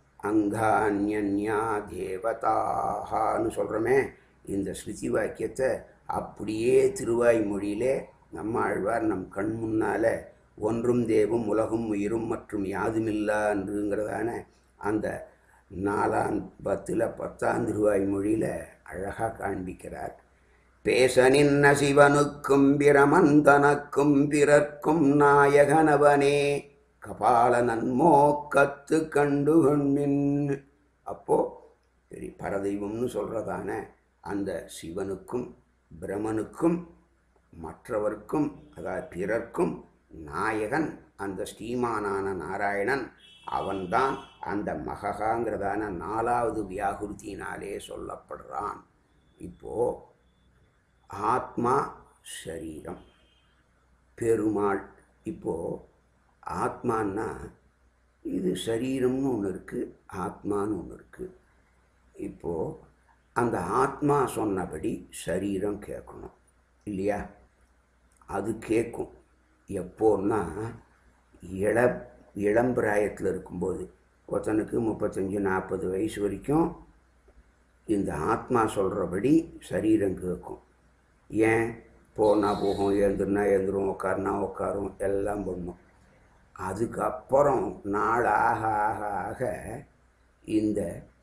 அங்கான்யா தேவதான்னு சொல்கிறோமே, இந்த ஸ்ருதி வாக்கியத்தை அப்படியே திருவாய்மொழியிலே நம்ம ஆழ்வார் நம் கண் முன்னால் ஒன்றும் தேவும் உலகும் உயிரும் மற்றும் யாதுமில்லான்றுங்கிறதான அந்த 4ஆம் 10ஆம் திருவாய்மொழியில் அழகாக காண்பிக்கிறார். பேச நின்ன சிவனுக்கும் பிரமந்தனக்கும் பிறர்க்கும் நாயகனவனே கபால நன்மோக்கத்து கண்டு கொண்மின். அப்போது சரி, பரதெய்வம்னு சொல்கிறதான அந்த சிவனுக்கும் பிரமனுக்கும் மற்றவர்க்கும், அதாவது பிறர்க்கும் நாயகன் அந்த ஸ்ரீமானான நாராயணன், அவன்தான் அந்த மகஹாங்கிறதான 4வது வியாகுருத்தினாலே சொல்லப்படுறான். இப்போது ஆத்மா சரீரம் பெருமாள். இப்போது ஆத்மான்னா இது சரீரம்னு ஒன்று இருக்குது, ஆத்மான்னு ஒன்று இருக்குது. இப்போது அந்த ஆத்மா சொன்னபடி சரீரம் கேட்கணும் இல்லையா? அது கேட்கும் எப்போன்னா இளம்பிராயத்தில் இருக்கும்போது. ஒருத்தனுக்கு 35-40 வயசு வரைக்கும் இந்த ஆத்மா சொல்கிறபடி சரீரம் கேட்கும். ஏன்? போனால் போகும், எழுந்துருனா எழுந்துரும், உட்காருனா உட்காரும், எல்லாம் பண்ணும். அதுக்கப்புறம் நாள் ஆக ஆக ஆக இந்த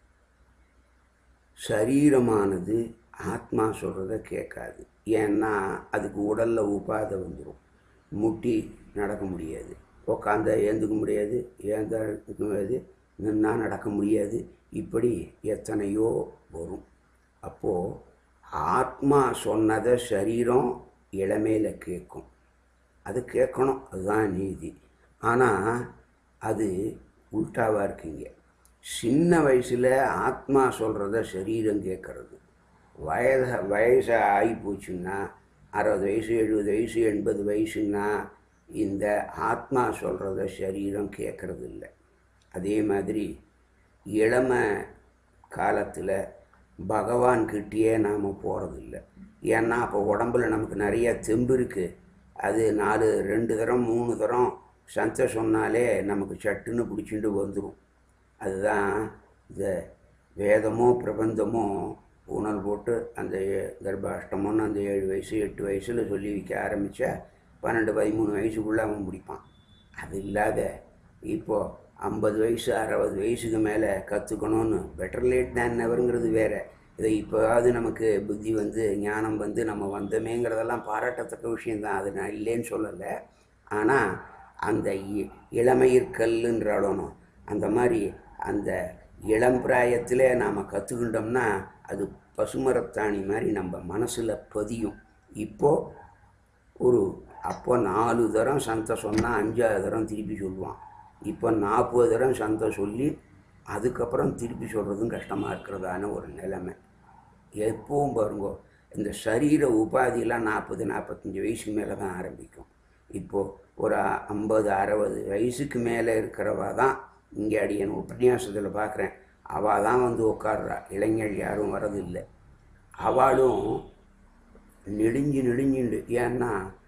சரீரமானது ஆத்மா சொல்கிறத கேட்காது. ஏன்னா அதுக்கு உடலில் உபாதை வந்துடும். முட்டி நடக்க முடியாது, உட்காந்த ஏந்துக்க முடியாது, ஏந்த முடியாது, நின்னா நடக்க முடியாது, இப்படி எத்தனையோ வரும். அப்போது ஆத்மா சொன்னதை சரீரம் இளமையில் கேட்கும். அது கேட்கணும், அதுதான் நீதி. ஆனால் அது உல்டாவாக இருக்குங்க. சின்ன வயசில் ஆத்மா சொல்கிறத சரீரம் கேட்கறது. வயசு ஆகி போச்சுன்னா 60 வயசு 70 வயசு 80 வயசுன்னா இந்த ஆத்மா சொல்கிறத சரீரம் கேட்கறது இல்லை. அதே மாதிரி இளமை காலத்தில் பகவான்கிட்டயே நாம் போகிறதில்ல. ஏன்னா அப்போ உடம்பில் நமக்கு நிறைய தெம்பு இருக்குது. அது 2 தரம் 3 தரம் சந்தை சொன்னாலே நமக்கு சட்டுன்னு பிடிச்சிட்டு வந்துடும். அதுதான் இந்த வேதமோ பிரபந்தமோ பூனல் போட்டு அந்த கர்ப்பாஷ்டமோன்னு அந்த 7 வயசு 8 வயசில் சொல்லி வைக்க ஆரம்பித்தா 12-13 வயசுக்குள்ளே அவன் முடிப்பான். அது இல்லாத இப்போது 50 வயசு 60 வயசுக்கு மேலே கற்றுக்கணும்னு பெட்டர் லேட் தேன் நெவருங்கிறது வேறு. இதை இப்போவாவது நமக்கு புத்தி ஞானம் நம்ம வந்தமேங்கிறதெல்லாம் பாராட்டத்தக்க விஷயந்தான். அது நான் இல்லைன்னு சொல்லலை. ஆனால் அந்த இளமயிர்கல்லுன்றாலும் அந்த மாதிரி அந்த இளம் பிராயத்தில் நாம் கற்றுக்கிட்டோம்னா அது பசுமரத்தாணி மாதிரி நம்ம மனசில் பதியும். இப்போது அப்போ 4 தரம் சந்தை சொன்னால் 5ஆவது தரம் திருப்பி சொல்லுவான். இப்போ 40 தரம் சந்தை சொல்லி அதுக்கப்புறம் திருப்பி சொல்கிறதும் கஷ்டமாக இருக்கிறதான ஒரு நிலைமை. எப்பவும் பாருங்கோ, இந்த சரீர உபாதியெல்லாம் 40-45 வயசுக்கு மேலே தான் ஆரம்பிக்கும். இப்போது ஒரு 50-60 வயசுக்கு மேலே இருக்கிறவா தான் இங்கே அடியன் உபன்யாசத்தில் பார்க்குறேன். அவள் தான் வந்து உட்கார்றா, இளைஞர்கள் யாரும் வரதில்லை. அவளும் நெடுஞ்சுண்டு. ஏன்னா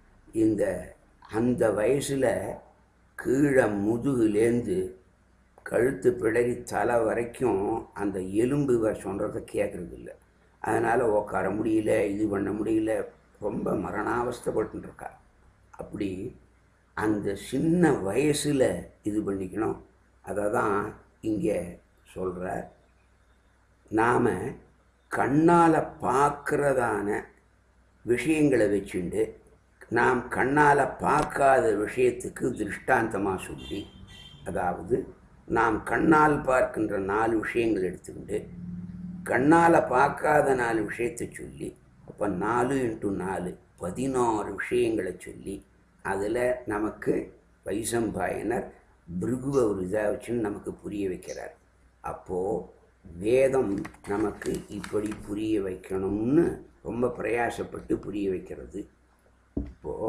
அந்த வயசில் கீழே முதுகுலேருந்து கழுத்து பிடரி தலை வரைக்கும் அந்த எலும்பு சொல்கிறத கேட்குறதில்ல. அதனால் உட்கார முடியல, இது பண்ண முடியல, ரொம்ப மரணாவஸ்தைப்பட்டுருக்கா. அப்படி அந்த சின்ன வயசில் இது பண்ணிக்கணும். அதை தான் இங்கே சொல்கிறார். நாம் கண்ணால் பார்க்குறதான விஷயங்களை வச்சுண்டு நாம் கண்ணால் பார்க்காத விஷயத்துக்கு திருஷ்டாந்தமாக சொல்லி, அதாவது நாம் கண்ணால் பார்க்கின்ற 4 விஷயங்கள் எடுத்துக்கிட்டு கண்ணால் பார்க்காத 4 விஷயத்தை சொல்லி, அப்போ 4 × 4 16 விஷயங்களை சொல்லி, அதில் நமக்கு வைசம்பாயனர் பிருகுவை ஒரு இதாக வச்சுன்னு நமக்கு புரிய வைக்கிறார். அப்போது வேதம் நமக்கு இப்படி புரிய வைக்கணும்னு ரொம்ப பிரயாசப்பட்டு புரிய வைக்கிறது. இப்போது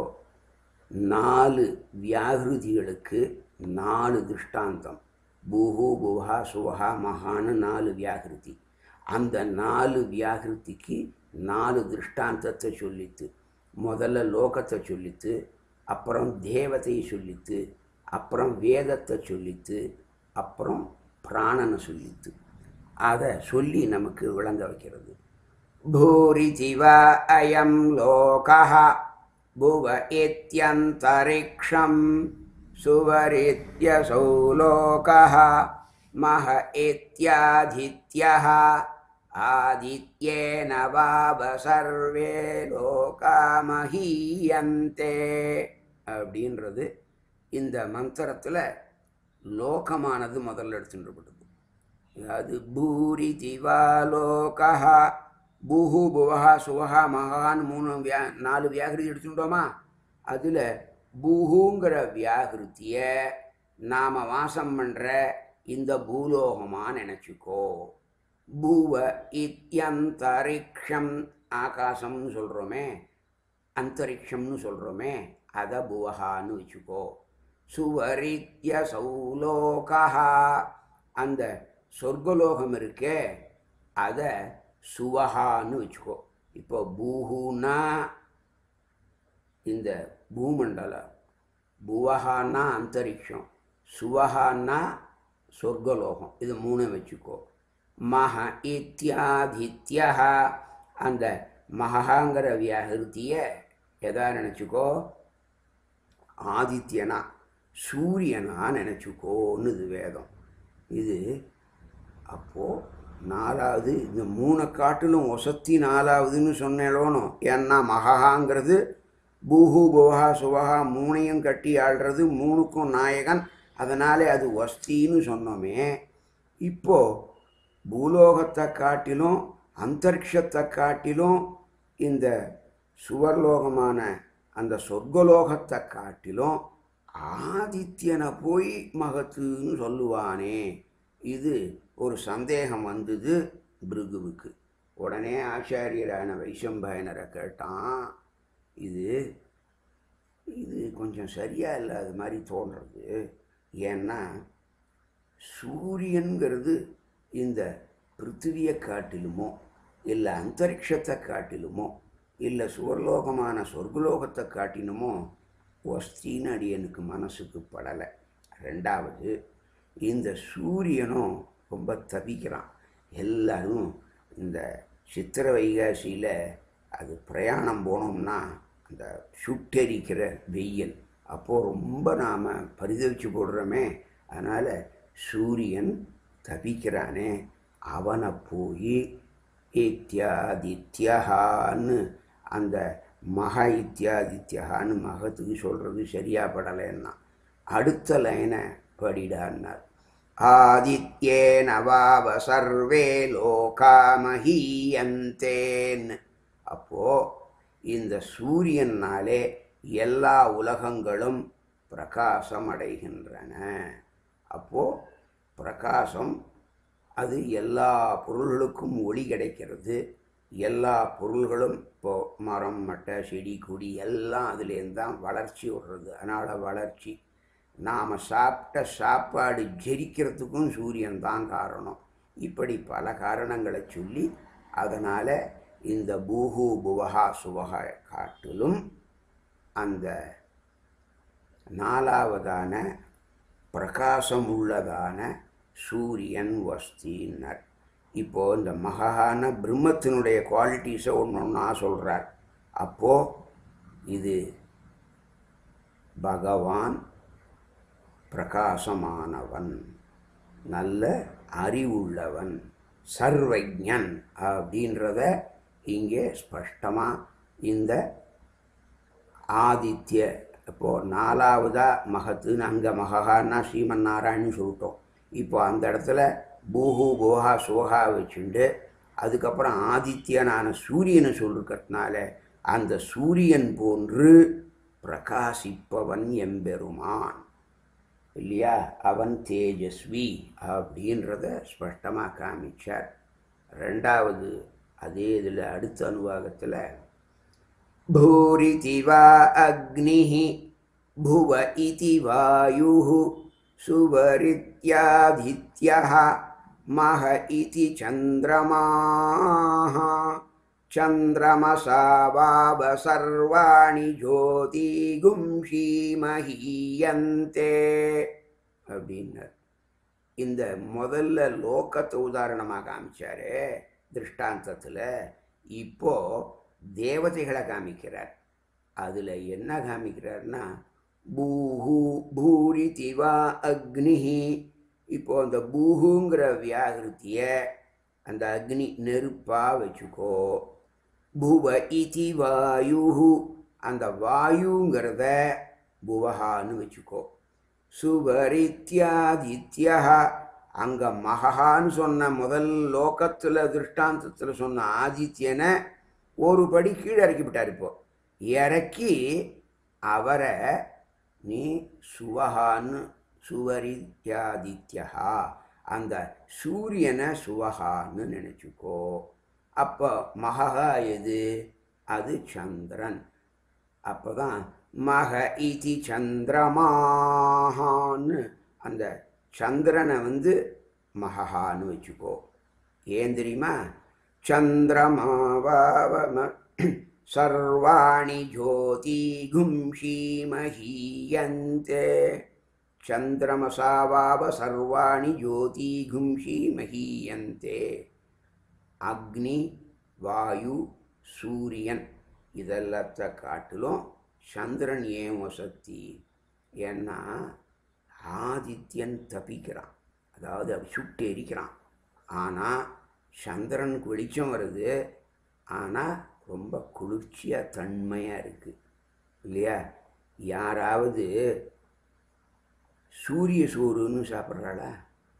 4 வியாகிருதிகளுக்கு 4 திருஷ்டாந்தம். பூஹு புவஹா சுவஹா மகான்னு 4 வியாகிருதி. அந்த 4 வியாகிருதிக்கு 4 திருஷ்டாந்தத்தை சொல்லித்து. முதல்ல லோகத்தை சொல்லித்து, அப்புறம் தேவதையை சொல்லித்து, அப்புறம் வேதத்தை சொல்லித்து, அப்புறம் பிராணனை சொல்லித்து. அதை சொல்லி நமக்கு விளங்க வைக்கிறது. பூரி ஜிவா அயம் லோகஹ புவ இத்யந்தரிக்ஷம் சுவரித்யசௌ லோகஹ மஹ இத்யாதித்யஹ ஆதித்யேன வாவ சர்வே லோகா மஹீயந்தே அப்படின்றது இந்த மந்திரத்தில் லோகமானது முதல்ல எடுத்துட்டுப்பட்டது. அதாவது பூரி ஜிவாலோகஹ பூஹு புவஹா சுவஹா மகான்னு 4 வியாகிருதி எடுத்துட்டோமா. அதில் பூஹுங்கிற வியாகிருத்தியை நாம் வாசம் பண்ணுற இந்த பூலோகமாக நினச்சிக்கோ. பூவ இத்யந்தரிக்ஷம் ஆகாசம்னு சொல்கிறோமே, அந்தரிக்ஷம்னு சொல்கிறோமே, அதை புவஹான்னு வச்சுக்கோ. சுவரித்ய சௌலோகஹா அந்த சொர்க்கலோகம் இருக்கே அதை சுவஹான்னு வச்சுக்கோ. இப்போ பூஹுன்னா இந்த பூமண்டலம், புவஹான்னா அந்தரிக்ஷம், சுவஹான்னா சொர்க்கலோகம். இது 3 வச்சுக்கோ. மஹ இத்யாதித்யா அந்த மகாங்கிற வியாகிருத்தியை எதா நினச்சிக்கோ, ஆதித்யனா சூரியனா நினச்சிக்கோன்னு இது வேதம். இது அப்போது 4வது இந்த 3 காட்டிலும் ஒசத்தி 4வதுன்னு சொன்னேனோனும். ஏன்னா மகாங்கிறது பூஹு புவஹா சுவஹா 3ஐயும் கட்டி ஆள்றது, 3க்கும் நாயகன். அதனாலே அது ஒஸ்தின்னு சொன்னோமே. இப்போது பூலோகத்தை காட்டிலும் அந்தரிக்ஷத்தை காட்டிலும் இந்த சுவர்லோகமான அந்த சொர்க்கலோகத்தை காட்டிலும் ஆதித்யனை போய் மகத்துன்னு சொல்லுவானே. இது ஒரு சந்தேகம் வந்தது பிருகுவுக்கு. உடனே ஆச்சாரியரான வைசம்பாயனரை கேட்டான், இது கொஞ்சம் சரியாக இல்லாத மாதிரி தோன்றது. ஏன்னா சூரியன்கிறது இந்த பிருத்திவியை காட்டிலுமோ இல்லை அந்தரிக்ஷத்தை காட்டிலுமோ இல்லை சுவர்லோகமான சொர்க்கலோகத்தை காட்டிலுமோ ஒஸ்தின்னு அடியனுக்கு மனசுக்கு படலை. 2வது இந்த சூரியனும் ரொம்ப தவிக்கிறான். எல்லாரும் இந்த சித்திரை வைகாசியில் அது பிரயாணம் போனோம்னா அந்த சுட்டெரிக்கிற வெயில் அப்போது ரொம்ப நாம் பரிதவிச்சு போடுறோமே. அதனால் சூரியன் தவிக்கிறானே, அவனை போய் இத்யாதித்யான்னு அந்த மக இத்தியாதித்யான்னு மகத்துக்கு சொல்கிறது சரியாக படலைன்னா அடுத்த லைனை படிடான்னார். ஆதித்யேன வாவ சர்வே லோகா மஹீயந்தேன். அப்போது இந்த சூரியனாலே எல்லா உலகங்களும் பிரகாசம் அடைகின்றன. அப்போது பிரகாசம் அது எல்லா பொருள்களுக்கும் ஒளி கிடைக்கிறது. எல்லா பொருள்களும் இப்போது மரம் மட்டை செடி கொடி எல்லாம் அதுலேருந்து தான் வளர்ச்சி விடுறது. அதனால் வளர்ச்சி. நாம் சாப்பிட்ட சாப்பாடு ஜெரிக்கிறதுக்கும் சூரியன் தான் காரணம். இப்படி பல காரணங்களை சொல்லி அதனால் இந்த பூஹு புவஹா சுவஹா காட்டிலும் அந்த நாலாவதான பிரகாசம் உள்ளதான சூரியன் வஸ்தின்னர். இப்போது இந்த மகான பிரம்மத்தினுடைய குவாலிட்டிஸை ஒன்று ஒன்றா சொல்கிறார். அப்போது இது பகவான் பிரகாசமானவன், நல்ல அறிவுள்ளவன், சர்வஜன் அப்படின்றத இங்கே ஸ்பஷ்டமாக இந்த ஆதித்ய இப்போது நாலாவதாக மகத்துன்னு அங்கே மகான்னா ஸ்ரீமன் நாராயணன் சொல்லிட்டோம். இப்போ அந்த இடத்துல பூஹு புவஹா சுவஹா வச்சுண்டு அதுக்கப்புறம் ஆதித்யனான சூரியனை சொல்லிருக்கிறதுனால அந்த சூரியன் போன்று பிரகாசிப்பவன் எம்பெருமான் இல்லையா, அவன் தேஜஸ்வி அப்படின்றத ஸ்பஷ்டமாக காமிச்சார். ரெண்டாவது அதே இதில் அடுத்த அனுவாகத்தில் பூரிதி வா அக்னிஹி புவ இதி வாயுः சுவரித்யாதித்யः மஹ இதி சந்திரமாः சந்திரமசா வாவ சர்வாணி ஜோதிகும்ஷி மஹீயந்தே அப்படின்னார். இந்த முதல்ல லோகத்தை உதாரணமாக காமிச்சாரு திருஷ்டாந்தத்தில். இப்போது தேவதைகளை காமிக்கிறார். அதில் என்ன காமிக்கிறார்னா பூஹு பூரிதி வா அக்னிஹி. இப்போது அந்த பூஹுங்கிற வியாகிருத்தியை அந்த அக்னி நெருப்பாக வச்சுக்கோ. புவ இதி வாயுஹு அந்த வாயுங்கிறத புவஹான்னு வச்சுக்கோ. சுவரித்யாதித்யா அங்கே மகான்னு சொன்ன முதல் லோகத்தில் திருஷ்டாந்தத்தில் சொன்ன ஆதித்யனை ஒரு படி கீழே இறக்கிவிட்டார். இப்போ இறக்கி அவரை நீ சுவஹான்னு சுவரித்யாதித்யா அந்த சூரியனை சுவஹான்னு நினச்சிக்கோ. அப்போ மகா எது? அது சந்திரன். அப்போ தான் மக இதி சந்திரமான்னு அந்த சந்திரனை மகான்னு வச்சுக்கோ. ஏன் தெரியுமா? சந்திரமாவாவ சர்வாணி ஜோதிகும்ஷி மஹீயந்தே சந்திரமசாவாவ சர்வாணி ஜோதிகும்ஷி மஹீயந்தே. அக்னி வாயு சூரியன் இதெல்லாத்த காட்டிலும் சந்திரன் ஏன் வசதி? ஏன்னா ஆதித்யன் தப்பிக்கிறான், அதாவது அப்படி சுட்டு எரிக்கிறான். ஆனால் சந்திரனுக்கு வெளிச்சம் வருது, ஆனால் ரொம்ப குளிர்ச்சியாக தன்மையாக இருக்குது இல்லையா? யாராவது சூரிய சோறுன்னு சாப்பிட்றாளா?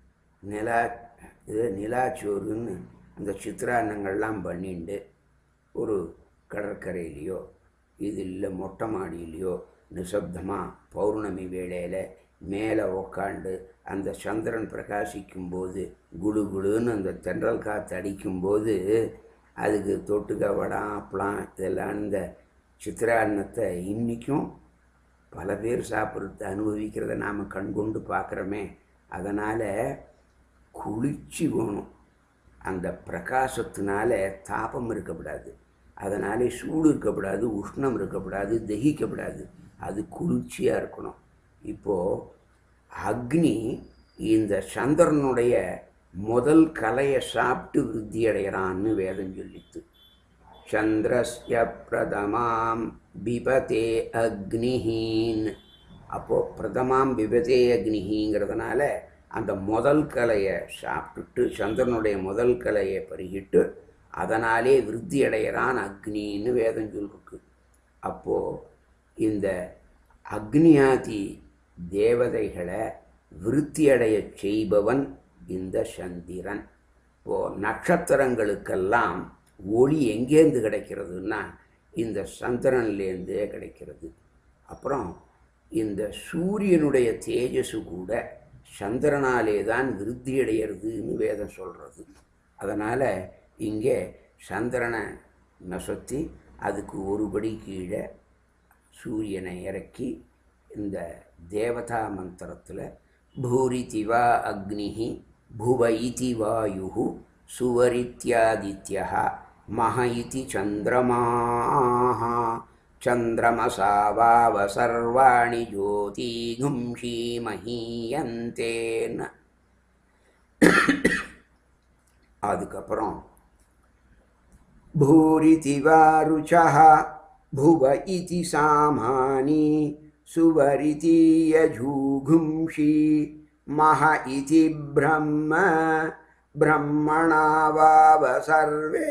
நிலாச்சோறுன்னு அந்த சித்திரான்னங்கள்லாம் பண்ணிண்டு ஒரு கடற்கரையிலையோ இது இல்லை மொட்டை மாடியிலையோ நிசப்தமாக பௌர்ணமி வேளையில் மேலே உக்காண்டு அந்த சந்திரன் பிரகாசிக்கும்போது குடு குடுன்னு அந்த தென்றல் காற்று அடிக்கும்போது அதுக்கு தொட்டுக்க வடம் அப்பளம் இதெல்லாம் இந்த சித்திரான்னத்தை இன்றைக்கும் பல பேர் சாப்பிட்றது அனுபவிக்கிறத நாம் கண்கொண்டு பார்க்குறோமே. அதனால் குளிர்ச்சி வேணும். அந்த பிரகாசத்தினால தாபம் இருக்கக்கூடாது, அதனாலே சூடு இருக்கக்கூடாது, உஷ்ணம் இருக்கக்கூடாது, தகிக்கப்படாது, அது குளிர்ச்சியாக இருக்கணும். இப்போது அக்னி இந்த சந்திரனுடைய முதல் கலையை சாப்பிட்டு விருத்தி அடைகிறான்னு வேதம் சொல்லித்து. சந்திரஸ்ய பிரதமாம் பிபதே அக்னிஹீன். அப்போது பிரதமாம் பிபதே அக்னிஹிங்கிறதுனால அந்த முதல் கலையை சாப்பிட்டுட்டு சந்திரனுடைய முதல் கலையை பருகிட்டு அதனாலே விருத்தி அடைகிறான் அக்னின்னு வேதம் சொல்லிருக்கு. அப்போது இந்த அக்னியாதி தேவதைகளை விருத்தியடைய செய்பவன் இந்த சந்திரன். இப்போது நட்சத்திரங்களுக்கெல்லாம் ஒளி எங்கேருந்து கிடைக்கிறதுன்னா இந்த சந்திரன்லேருந்தே கிடைக்கிறது. அப்புறம் இந்த சூரியனுடைய தேஜஸு கூட சந்திரனாலே தான் விருத்தி அடைகிறதுன்னு வேதம் சொல்கிறது. அதனால் இங்கே சந்திரனை நசுத்தி அதுக்கு ஒருபடி கீழே சூரியனை இறக்கி இந்த தேவதா மந்திரத்தில் பூரிதிவா அக்னிஹி புவ இதி வாயு சுவரித்யாதித்யா மஹ இதி சந்திரமாஹ சந்திரமசாவாவ சர்வாணி ஜோதிகும்ஷி மஹீயந்தேன. அதுக்கப்புறம் பூரிதிவா ருச்சஹ புவ இதி சாமானி சுவரிதி யஜூகும்ஷி மஹ இதி பிரம்ம பிரம்மணாவாவ சர்வே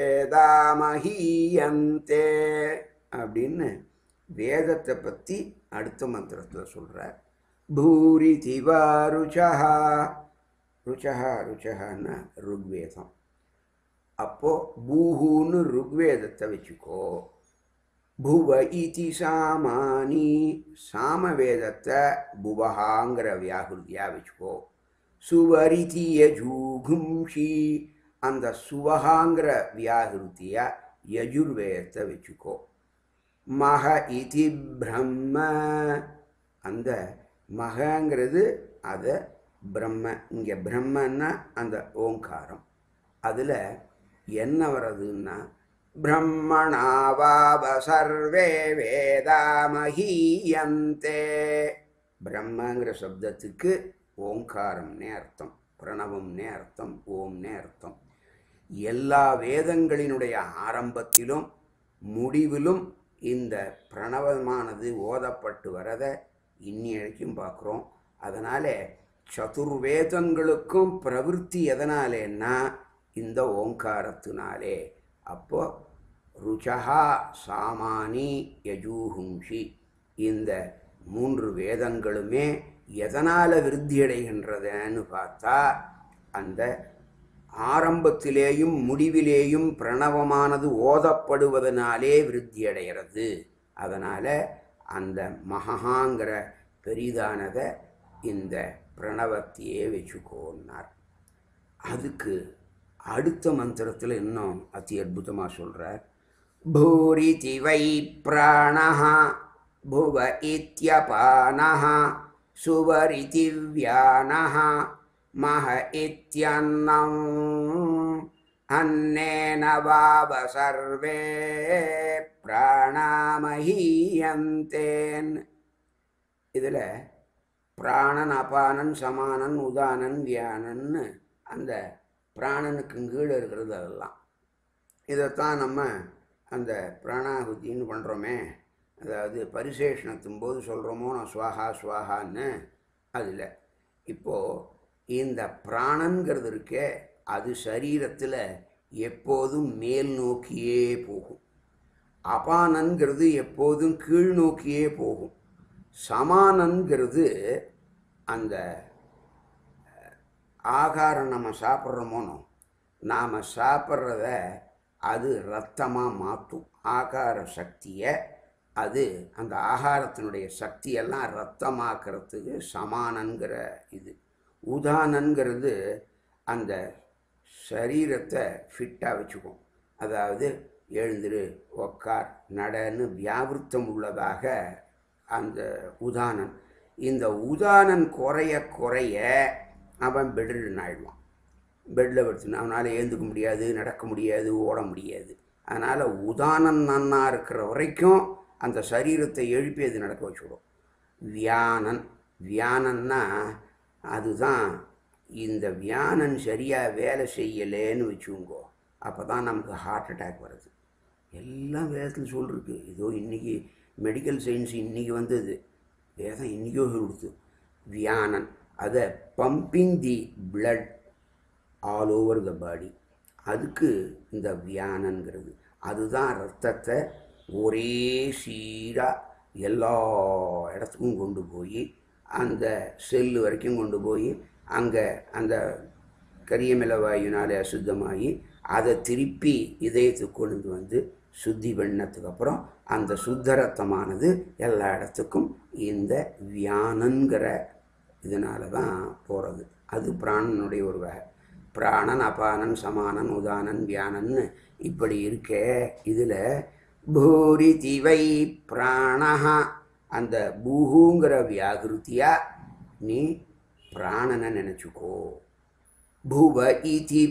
வேதாமஹீயந்தே அப்படின்னு வேதத்தை பற்றி அடுத்த மந்திரத்தில் சொல்கிறார். பூரிதிவா ருச்சஹா, ருச்சஹா ருச்சஹான்னா ருக்வேதம். அப்போது பூஹுன்னு ருக்வேதத்தை வச்சுக்கோ. புவ இதி சாமானி சாமவேதத்தை புவஹாங்கிற வியாகுதியாக வச்சுக்கோ. சுவரிதி யஜூகும்ஷி அந்த சுவஹாங்கிற வியாகிருத்தியா யஜுர்வேதத்தை வச்சுக்கோ. மஹ இதி பிரம்ம அந்த மகங்கிறது அதை பிரம்ம, இங்கே பிரம்மன்னா அந்த ஓங்காரம். அதில் என்ன வர்றதுன்னா பிரம்மணாவாவ சர்வே வேதாமஹீயந்தே. பிரம்மங்கிற சப்தத்துக்கு ஓங்காரம்னே அர்த்தம், பிரணவம்னே அர்த்தம், ஓம்னே அர்த்தம். எல்லா வேதங்களினுடைய ஆரம்பத்திலும் முடிவிலும் இந்த பிரணவமானது ஓதப்பட்டு வரதை இன்னைக்கும் பார்க்குறோம். அதனால் சதுர்வேதங்களுக்கும் பிரவிற்த்தி எதனாலேன்னா இந்த ஓங்காரத்தினாலே. அப்போ ருச்சஹா சாமானி யஜூஹும்ஷி இந்த 3 வேதங்களுமே எதனால் விருத்தி அடைகின்றதுன்னு பார்த்தா அந்த ஆரம்பத்திலேயும் முடிவிலேயும் பிரணவமானது ஓதப்படுவதனாலே விருத்தி அடைகிறது. அதனால் அந்த மகாங்கிற பெரிதானதை இந்த பிரணவத்தையே வச்சுக்கோன்னார். அதுக்கு அடுத்த மந்திரத்தில் இன்னும் அதி அற்புதமாக சொல்கிறார். பூரிதி வை பிராணஹ புவ இத்யபானஹ சுவரிதி வியானஹ மஹ இத்யன்னம் அன்னேன வாவ சர்வே பிராணாமஹீயந்தேன். இதில் பிராணன் அபானன் சமானன் உதானன் வியானன்னு அந்த பிராணனுக்கு கீழே இருக்கிறது அதெல்லாம். இதைத்தான் நம்ம அந்த பிராணாகுதின்னு பண்ணுறோமே, அதாவது பரிசேஷனத்தும் போது சொல்கிறோமோ நான் ஸ்வாஹா ஸ்வாஹான்னு. அதில் இப்போது இந்த பிராணங்கிறது இருக்கே அது சரீரத்தில் எப்போதும் மேல் நோக்கியே போகும். அபானங்கிறது எப்போதும் கீழ் நோக்கியே போகும். சமானங்கிறது அந்த ஆகாரம் நம்ம சாப்பிட்றோமோனோ நாம் சாப்பிட்றத அது ரத்தமாக மாற்றும். ஆகார சக்தியை அது அந்த ஆகாரத்தினுடைய சக்தியெல்லாம் ரத்தமாக்கிறதுக்கு சமானங்கிற இது. உதானங்கிறது அந்த சரீரத்தை ஃபிட்டாக வச்சுக்கும். அதாவது எழுந்திரு உக்கார் நடன்னு வியாவிருத்தம் உள்ளதாக அந்த உதானன். இந்த உதானன் குறைய குறைய அவன் பெட்ரிடன் ஆகிடுவான். பெட்டில் படுத்துனா அவனால் ஏந்துக்க முடியாது, நடக்க முடியாது, ஓட முடியாது. அதனால் உதானன் நன்னா இருக்கிற வரைக்கும் அந்த சரீரத்தை எழுப்பி அது நடக்க வச்சுவிடும். வியானன், வியானன்னா அதுதான் இந்த வியானன் சரியாக வேலை செய்யலேன்னு வச்சுங்கோ, அப்போ தான் நமக்கு ஹார்ட் அட்டாக் வருது. எல்லாம் வேதத்தில் சொல்லிருக்கு. ஏதோ இன்றைக்கி மெடிக்கல் சயின்ஸ் இன்றைக்கி வந்தது, வேதம் இன்றைக்கோ கொடுத்து. வியானன் அதை pumping the blood all over the body, அதுக்கு இந்த வியானங்கிறது. அதுதான் ரத்தத்தை ஒரே சீராக எல்லா இடத்துக்கும் கொண்டு போய் அந்த செல்லு வரைக்கும் கொண்டு போய் அங்கே அந்த கரியமில வாயுனாலே அசுத்தமாகி அதை திருப்பி இதயத்துக்கு கொண்டு வந்து சுத்தி பண்ணதுக்கு அப்புறம் அந்த சுத்த ரத்தமானது எல்லா இடத்துக்கும் இந்த வியானங்கிற இதனால தான் போகிறது. அது பிராணனுடைய ஒரு வகை. பிராணன், அபானன், சமானன், உதானன், வியானன்னு இப்படி இருக்க. இதில் பூரிதி வை பிராணஹா, அந்த பூஹுங்கிற வியாகிருத்தியா நீ பிராணனை நினச்சிக்கோ. புவ இதி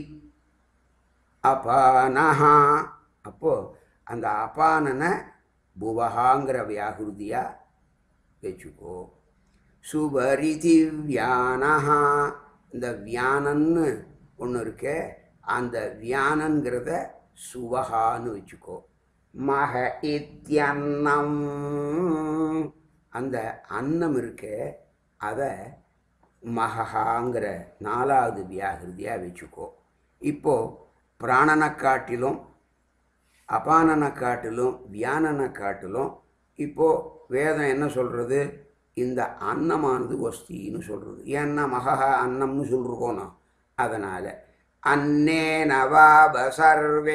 அபானஹா, அப்போது அந்த அபானனை புவஹாங்கிற வியாகிருதியா வச்சுக்கோ. சுபரிதி வியானஹா, இந்த வியானன்னு ஒன்று இருக்க, அந்த வியானங்கிறத சுவஹான்னு வச்சுக்கோ. மக இத்யன்னம், அந்த அன்னம் இருக்க அதை மகஹாங்கிற 4வது வியாகிருதியாக வச்சுக்கோ. இப்போது பிராணனை காட்டிலும் அபானனை காட்டிலும் வியானனை காட்டிலும் இப்போது வேதம் என்ன சொல்கிறது? இந்த அன்னமானது வஸ்தின்னு சொல்கிறது. ஏன்னா மகா அன்னம்னு சொல்லிருக்கோனா, அதனால் அன்னேனவாப சர்வே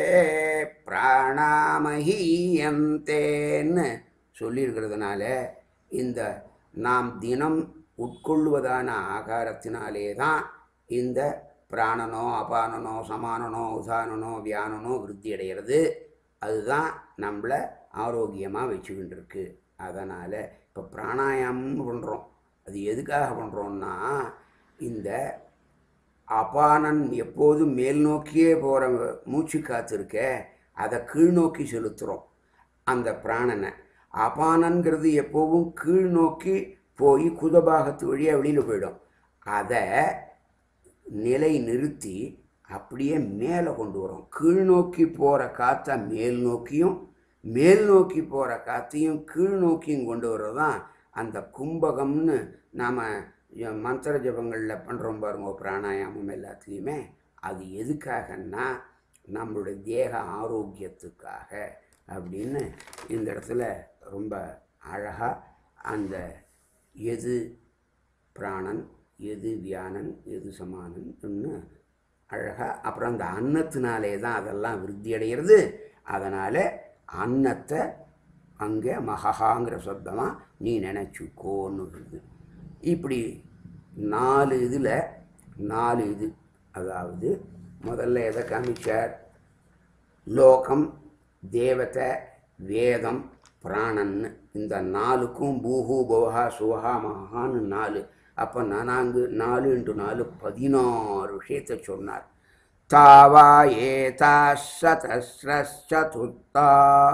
பிராணாமஹீயந்தேன்னு சொல்லியிருக்கிறதுனால இந்த நாம் தினம் உட்கொள்வதான ஆகாரத்தினாலே தான் இந்த பிராணனோ அபானனோ சமானனோ உதானனோ வியானனோ விருத்தி அடைகிறது. அதுதான் நம்மளை ஆரோக்கியமாக வச்சுக்கிட்டு இருக்கு. அதனால் இப்போ பிராணாயாமம்னு பண்ணுறோம். அது எதுக்காக பண்ணுறோன்னா, இந்த அபானன் எப்போதும் மேல் நோக்கியே போகிற மூச்சு காற்று இருக்க அதை கீழ் நோக்கி செலுத்துகிறோம் அந்த பிராணனை. அபானங்கிறது எப்போவும் கீழ் நோக்கி போய் குதபாகத்து வழியாக வெளியில் போயிடும். அதை நிலை நிறுத்தி அப்படியே மேலே கொண்டு வரும். கீழ் நோக்கி போகிற காற்றை மேல் நோக்கியும் மேல் நோக்கி போகிற காற்றையும் கீழ் நோக்கியும் கொண்டு வர்றது தான் அந்த கும்பகம்னு நாம் மந்திர ஜபங்களில் பண்ணுறோம் பாருங்க, பிராணாயாமம் எல்லாத்துலேயுமே. அது எதுக்காகன்னா நம்மளுடைய தேக ஆரோக்கியத்துக்காக அப்படின்னு இந்த இடத்துல ரொம்ப அழகாக அந்த எது பிராணன், எது வியானன், எது சமானன்னு அழகாக. அப்புறம் அந்த அன்னத்தினாலே தான் அதெல்லாம் விருத்தி அடைகிறது. அதனால் அன்னத்தை அங்கே மகஹாங்கிற சப்தமாக நீ நினச்சிக்கோன்னு இருக்குது. இப்படி 4 இதில் 4 இது. அதாவது முதல்ல எதை காமிச்சார்? லோகம், தேவதை, வேதம், பிராணன்னு இந்த 4க்கும் பூஹு புவஹா சுவஹா மகான்னு 4. அப்போ 4 × 4 16 விஷயத்தை சொன்னார். தாவா ஏதா சதஸ்ரச்சதுர்த்தா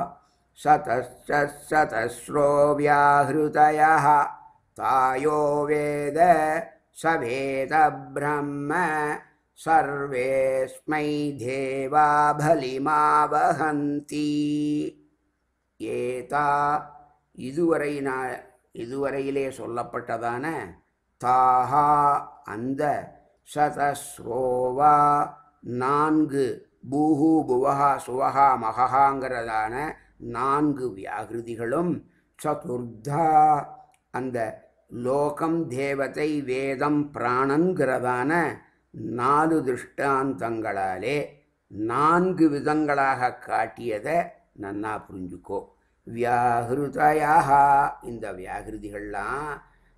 சதஸ்ரோ வியாஹ்ருதயः தாயோ வேத சவேத பிரம்ம சர்வேஸ்மை தேவா பலிமாவஹந்தி. ஏதா இதுவரையிலே சொல்லப்பட்டதான தாஹா அந்த சதஸ்ரோவா 4 பூஹு புவஹா சுவஹா மகஹாங்கிறதான 4 வியாகிருதிகளும் சதுர்தா அந்த லோகம், தேவதை, வேதம், பிராணங்கிறதான 4 திருஷ்டாந்தங்களாலே 4 விதங்களாக காட்டியதை நன்னா புரிஞ்சுக்கோ. வியாஹிருதயா, இந்த வியாகிருதிகள்லாம்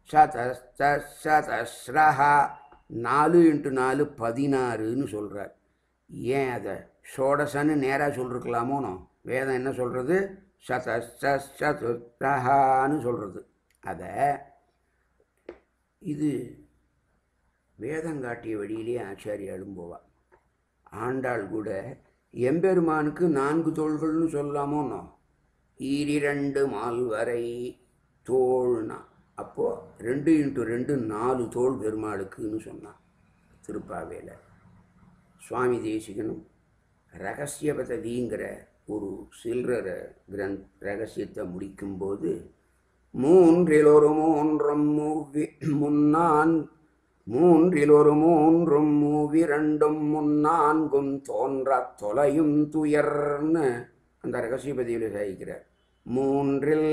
சதஸ்ரஹா 4 × 4 16ன்னு சொல்கிறார். ஏன் அதை ஷோடசன்னு நேராக சொல்லிருக்கலாமோனோ? வேதம் என்ன சொல்கிறது? சதஸ்ரஹான்னு சொல்கிறது. அதை இது வேதங்காட்டிய வழியிலே ஆச்சாரியாலும் போவாள். ஆண்டாள் கூட எம்பெருமானுக்கு 4 தோள்கள்னு சொல்லலாமோனோ? 2 மால்வரை தோள்னா அப்போது 2 × 2 4 தோள் பெருமாளுக்குன்னு சொன்னான் திருப்பாவையில். சுவாமி தேசிகனும் ரகசியபதவிங்கிற ஒரு சில்ற ரகசியத்தை முடிக்கும்போது 3 ல் 3 3 தோன்றத் தொலையும் துயர்னு அந்த ரகசிய பதிவில் சாதிக்கிறார். மூன்றில்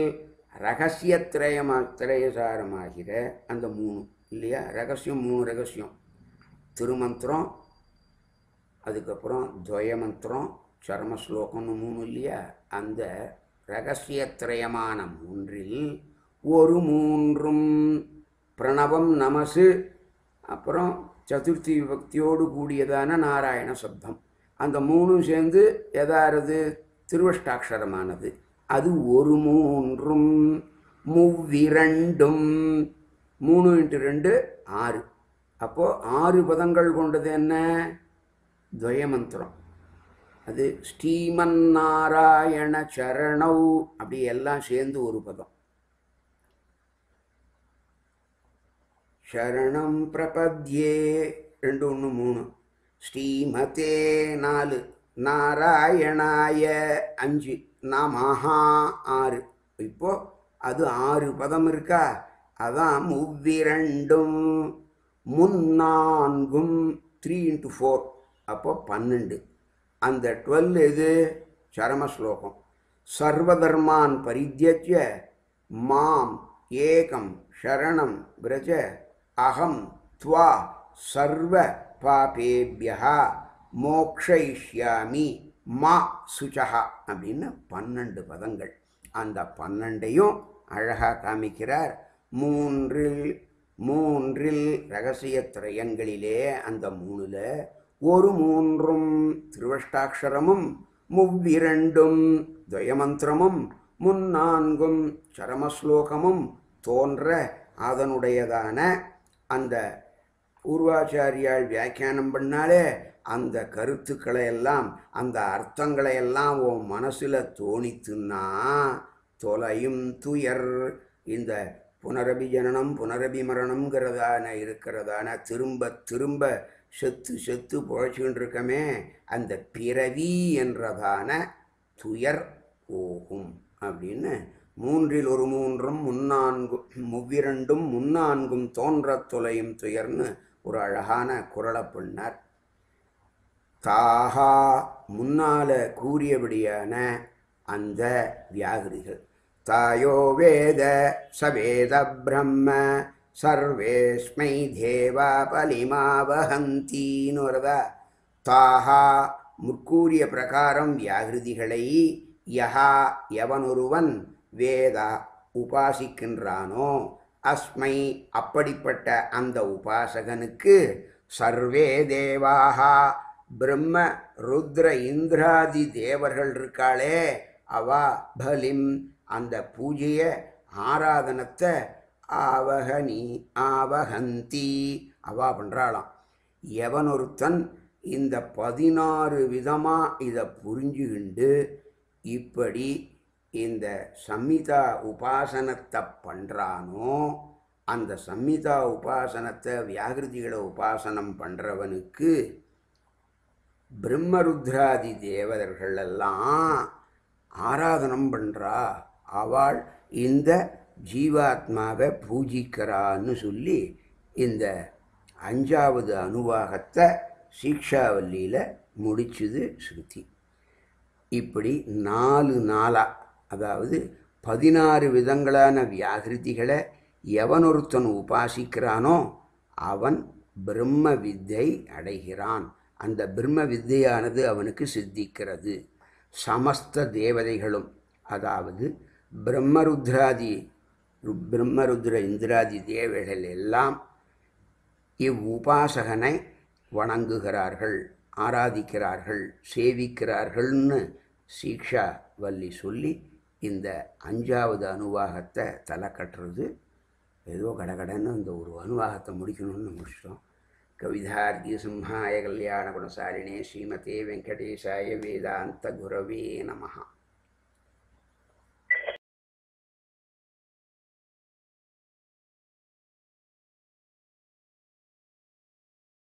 ரகசியத்திரயசாரமாகிற அந்த மூணு இல்லையா, ரகசியம் மூணு ரகசியம், திருமந்திரம், அதுக்கப்புறம் துவயமந்திரம், சர்ம ஸ்லோகம்னு மூணு இல்லையா, அந்த ரகசியத்திரயமான மூன்றில் ஒரு மூன்றும் பிரணவம் நமசு, அப்புறம் சதுர்த்தி விபக்தியோடு கூடியதான நாராயண சப்தம், அந்த மூணும் சேர்ந்து எதாரது திருவஷ்டாட்சரமானது. அது ஒரு மூன்றும் மூவிரண்டும், 3 × 2 6. அப்போது 6 பதங்கள் கொண்டது என்ன, துவயமந்திரம். அது ஸ்ரீமன் நாராயண சரணௌ, அப்படி எல்லாம் சேர்ந்து ஒரு பதம். சரணம் பிரபத்யே 2 1 3, ஸ்ரீமதே 4, நாராயணாய 5, நமஹா 6. இப்போ அது 6 பதம் இருக்கா, அதான் மூவிரண்டும் முன்னான்கும் 3 × 4, அப்போ 12. அந்த 12 எது, சரமஸ்லோகம். சர்வதர்மான் பரித்யஜ்ய மாம் ஏகம் சரணம் விரஜ அகம் த்வா சர்வ பாபேபியா மோக்ஷயிஷ்யாமி மா சுச்சஹா அப்படின்னு 12 பதங்கள். அந்த 12ஐயும் அழகாக காமிக்கிறார். மூன்றில் ரகசிய திரயங்களிலே அந்த 3ல் ஒரு மூன்றும் திருவஷ்டாட்சரமும், மூவிரண்டும் துவயமந்திரமும், முன்னான்கும் சரமஸ்லோகமும் தோன்ற அதனுடையதான அந்த பூர்வாச்சாரியால் வியாக்கியானம் பண்ணாலே அந்த கருத்துக்களை எல்லாம், அந்த அர்த்தங்களை எல்லாம் உன் மனசில் தோணித்துன்னா தொலையும் துயர். இந்த புனரபி ஜனனம் புனரபி மரணம்ங்கிறதான இருக்கிறதான திரும்ப திரும்ப செத்து புழைச்சிக்கிட்டு இருக்கமே, அந்த பிறவி என்றதான துயர் போகும் அப்படின்னு. மூன்றில் ஒரு மூன்றும் மூவிரண்டும் முன்னான்கும் தோன்ற தொலையும் துயர்னு ஒரு அழகான குரலை பண்ணார். தாஹா முன்னால கூறியபடியான அந்த வியாகிருதிகள், தாயோ வேத சவேத பிரம்ம சர்வேஸ்மை தேவா பலிமாவஹந்தின்னு வருதா. தாஹா முற்கூறிய பிரகாரம் வியாகிருதிகளை யஹா எவனொருவன் வேதா உபாசிக்கின்றானோ, அஸ்மை அப்படிப்பட்ட அந்த உபாசகனுக்கு, சர்வே தேவாகா பிரம்ம ருத்ர இந்திராதி தேவர்கள் இருக்காளே அவா பலிம் அந்த பூஜைய ஆராதனத்தை ஆவகந்தி அவா பண்ணுறாளாம். எவனொருத்தன் இந்த 16 விதமாக இதை புரிஞ்சுகிண்டு இப்படி இந்த சம்மிதா உபாசனத்தை பண்ணுறானோ, அந்த சம்மிதா உபாசனத்தை வியாகிருதிகளை உபாசனம் பண்ணுறவனுக்கு பிரம்மருத்ராதி தேவதர்கள் எல்லாம் ஆராதனம் பண்ணுறா, அவள் இந்த ஜீவாத்மாவை பூஜிக்கிறான்னு சொல்லி இந்த 5வது அனுவாகத்தை சீக்ஷாவல்லியில் முடிச்சுது ஸ்ருதி. இப்படி 4 நாளாக, அதாவது 16 விதங்களான வியாகிருதிகளை எவனொருத்தன் உபாசிக்கிறானோ அவன் பிரம்ம வித்தை அடைகிறான். அந்த பிரம்ம வித்தையானது அவனுக்கு சித்திக்கிறது. சமஸ்த தேவதைகளும், அதாவது பிரம்மருத்ர இந்திராதி தேவதைகள் எல்லாம் இவ்வுபாசகனை வணங்குகிறார்கள், ஆராதிக்கிறார்கள், சேவிக்கிறார்கள்னு சீக்ஷா வள்ளி சொல்லி இந்த 5வது அனுவாகத்தை தலை கட்டுறது. ஏதோ கடகடன்னு இந்த ஒரு அனுவாகத்தை முடிக்கணும்னு முடிச்சிட்டோம். கவிதார்க்கிய சிம்ஹாய கல்யாண குணசாலினே ஸ்ரீமதே வெங்கடேசாய வேதாந்த குரவே நமஹா.